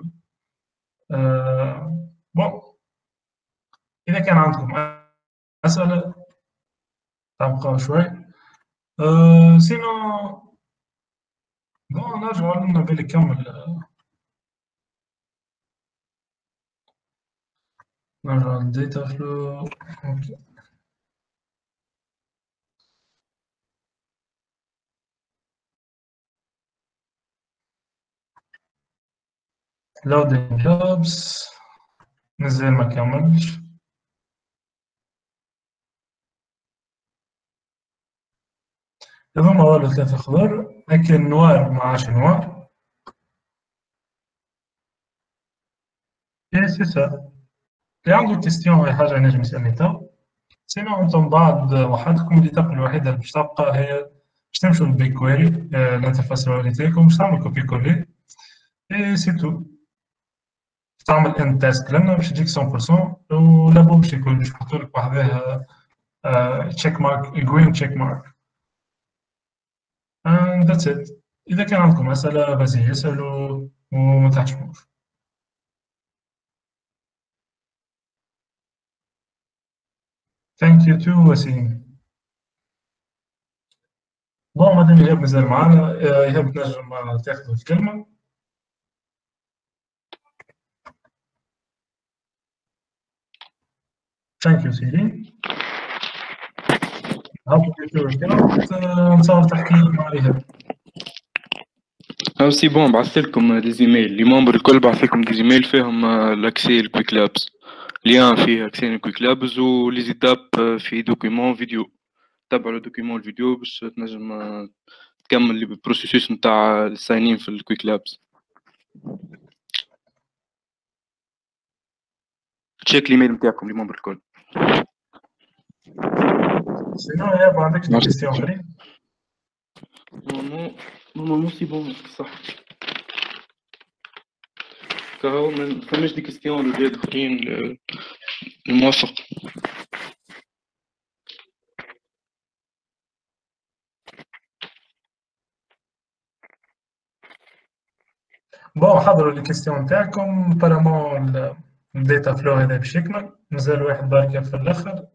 أه بون، اذا كان عندكم اسئله تبقى شوي. سينو بون نرجعو لنا بالي كمل. نرجع للديتا فلو. اوكي. لودينج جوبز مازال ما كملش. هذوما والو 3 خضر، لكن نوار ما عادش نوار. اي سي سا. اللي عنده كيستيون أي حاجة ينجم يسألني تو. سينو أنتم بعد وحدكم الإتاقة الوحيدة اللي باش تبقى هي باش تمشوا للبيك كويري، الانترفاس اللي وريتلكم باش تعمل كوبي كولي اي سي تو. تعمل ان تاسك لنا باش تجيك 100%، ولابو باش يكون باش يحطوا لك وحدها تشيك مارك، جرين تشيك مارك. and that's it. إذا كان عندكم أسئلة بس يسألوا وما تحشموش. thank you too وسيم. بون مادام إيهاب مازال معانا، إيهاب تنجم تاخذ الكلمة. thank you سيرين. نتصور تحكي مع إيهاب.
سي بون بعثت لكم دي زيميل لي ممبر الكل، بعثت لكم دي زيميل فيهم لاكسي الكويك لابس، ليان فيه اكسي الكويك لابس ولي زيتاب في دوكيمون فيديو. تبعوا الدوكيمون الفيديو باش تنجم تكمل البروسيسوس نتاع الساينين في الكويك لابس. تشيك الايميل نتاعكم لي ممبر الكل.
سينو إيهاب ما عندكش دي كيستيون أخرين؟
نورمالمون سي بون صح. كهو ما فماش دي كيستيون لولاد اخرين الموافق.
بون حضروا لي كيستيون نتاعكم. بارامون الداتا فلو هذا باش يكمل، مازال واحد بركة في الآخر.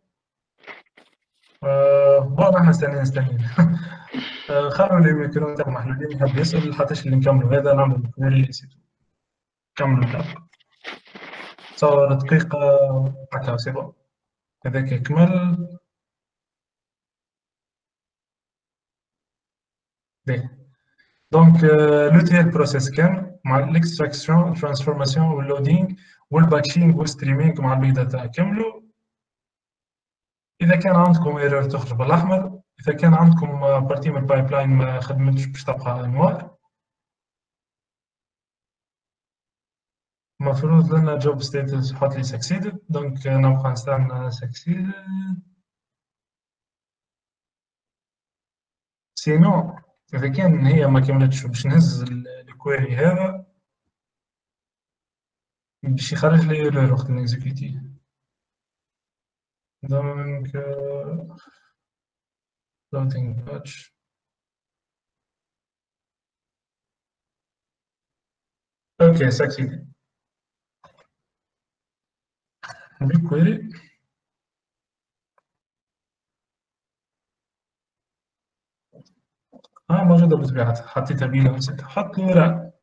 بون احنا مستنيين خلوا لي الميكرو نتاعكم محلولين، يحب يسأل حتىش اللي نكملوا هذا نعملوا الكويري سيتو. كملوا اللعبة. تصور دقيقة هكا سي بون. هذاك يكمل. باهي. دونك لوتيل بروسيس كامل مع الاكستراكشن الترانسفورماسيون واللودينغ والباتشينغ والستريمينغ مع البيج داتا كملوا. إذا كان عندكم ايرور تخرج بالأحمر، إذا كان عندكم بارتي من البايب لاين ما خدمتش باش تبقى نوار. المفروض لنا جوب ستاتس حط لي سكسيدد، دونك نبقى نستنى سكسيدد. سينو إذا كان هي ما كملتش باش نهز الكويري هذا باش يخرج لي ايرور وقت نكزيكوتيه. دونك loading patch. اوكي succeeded. BigQuery. موجودة بطبيعتها، حطيتها بينا ونسيتها. حط ورا.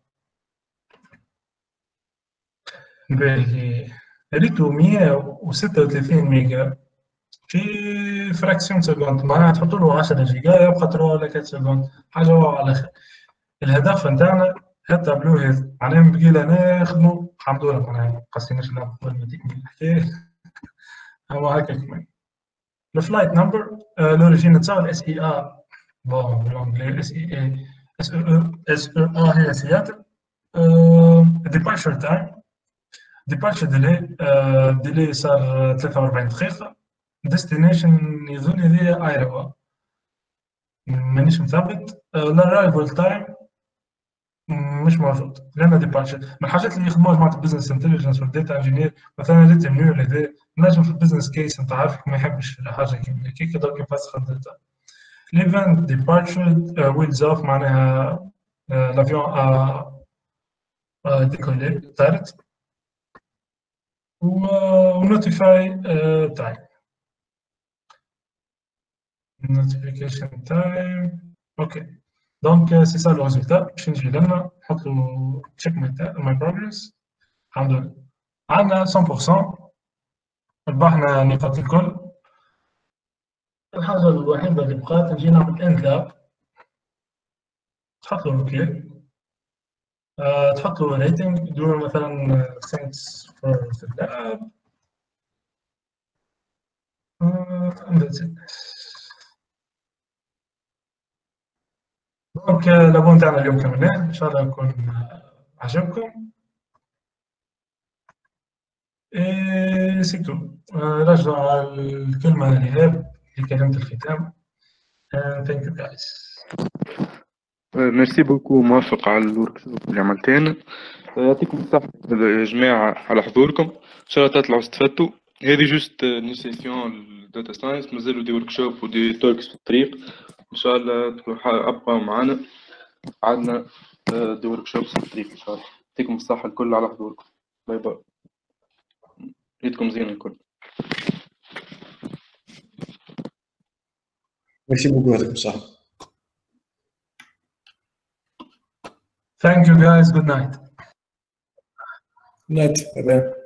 باهي. ريتو 136 ميجا في فراكسيون سكوند، معناها تحط له 10 جيجا يبقى 3 ولا 4 سكوند، حاجة واو على الآخر. الهدف نتاعنا التابلو هذا، معناها بقينا نخدمو الحمد لله، معناها ما قصيناش نلعب قبل ما تكمل الحكاية. هو هكا كمان. الفلايت نمبر لوريجين نتصور اس اي ا. بون بالانجلي اس اي اي اس ا هي سياتل. ديبارشر تايم، ديبارشر ديلي صار 43 دقيقة. ديستنيشن يظن هي ايروا، مانيش مثبت. الرايفل تايم مش موجود لان ديبارشر من الحاجات اللي يخدموها جماعه البزنس انتليجنس والداتا انجينير. مثلا ريتم نيول هذا نجم في البزنس كيس انت عارف ما يحبش حاجه كيما هيك دوك يفسخ الداتا. ليفنت ديبارشر ويلز اوف معناها لافيون ديكولي طارت. ونوتيفاي تايم. notification time. Ok. Donc, c'est ça le résultat. باش نجي لنا نحط له check my progress. الحمد لله. عندنا 100%. ربحنا النقاط الكل. الحاجة الوحيدة اللي بقات نجي نعمل end lab. تحط له اوكي. تحط له rating. تقول مثلا thanks for the lab. And that's it. دونك لابون تاعنا اليوم كملناه، ان شاء الله يكون عجبكم. اي سي تو. رجع الكلمة لإيهاب لكلمة الختام. Thank you guys.
ميرسي بوكو موافق على الوركشوب اللي عملتينه. يعطيكم الصحة يا جماعة على حضوركم، إن شاء الله تطلعوا استفدتوا. هذه جوست نيسيسيون الداتا ساينس، مازالوا دي وركشوب ودي توكس في الطريق، إن شاء الله أبقوا معنا. عندنا دي وركشوب في الطريق إن شاء الله. يعطيكم الصحة الكل على حضوركم. باي باي. عيدكم زين الكل.
ميرسي بوكو، يعطيكم الصحة.
Thank you guys. Good night.
Good night. Bye bye.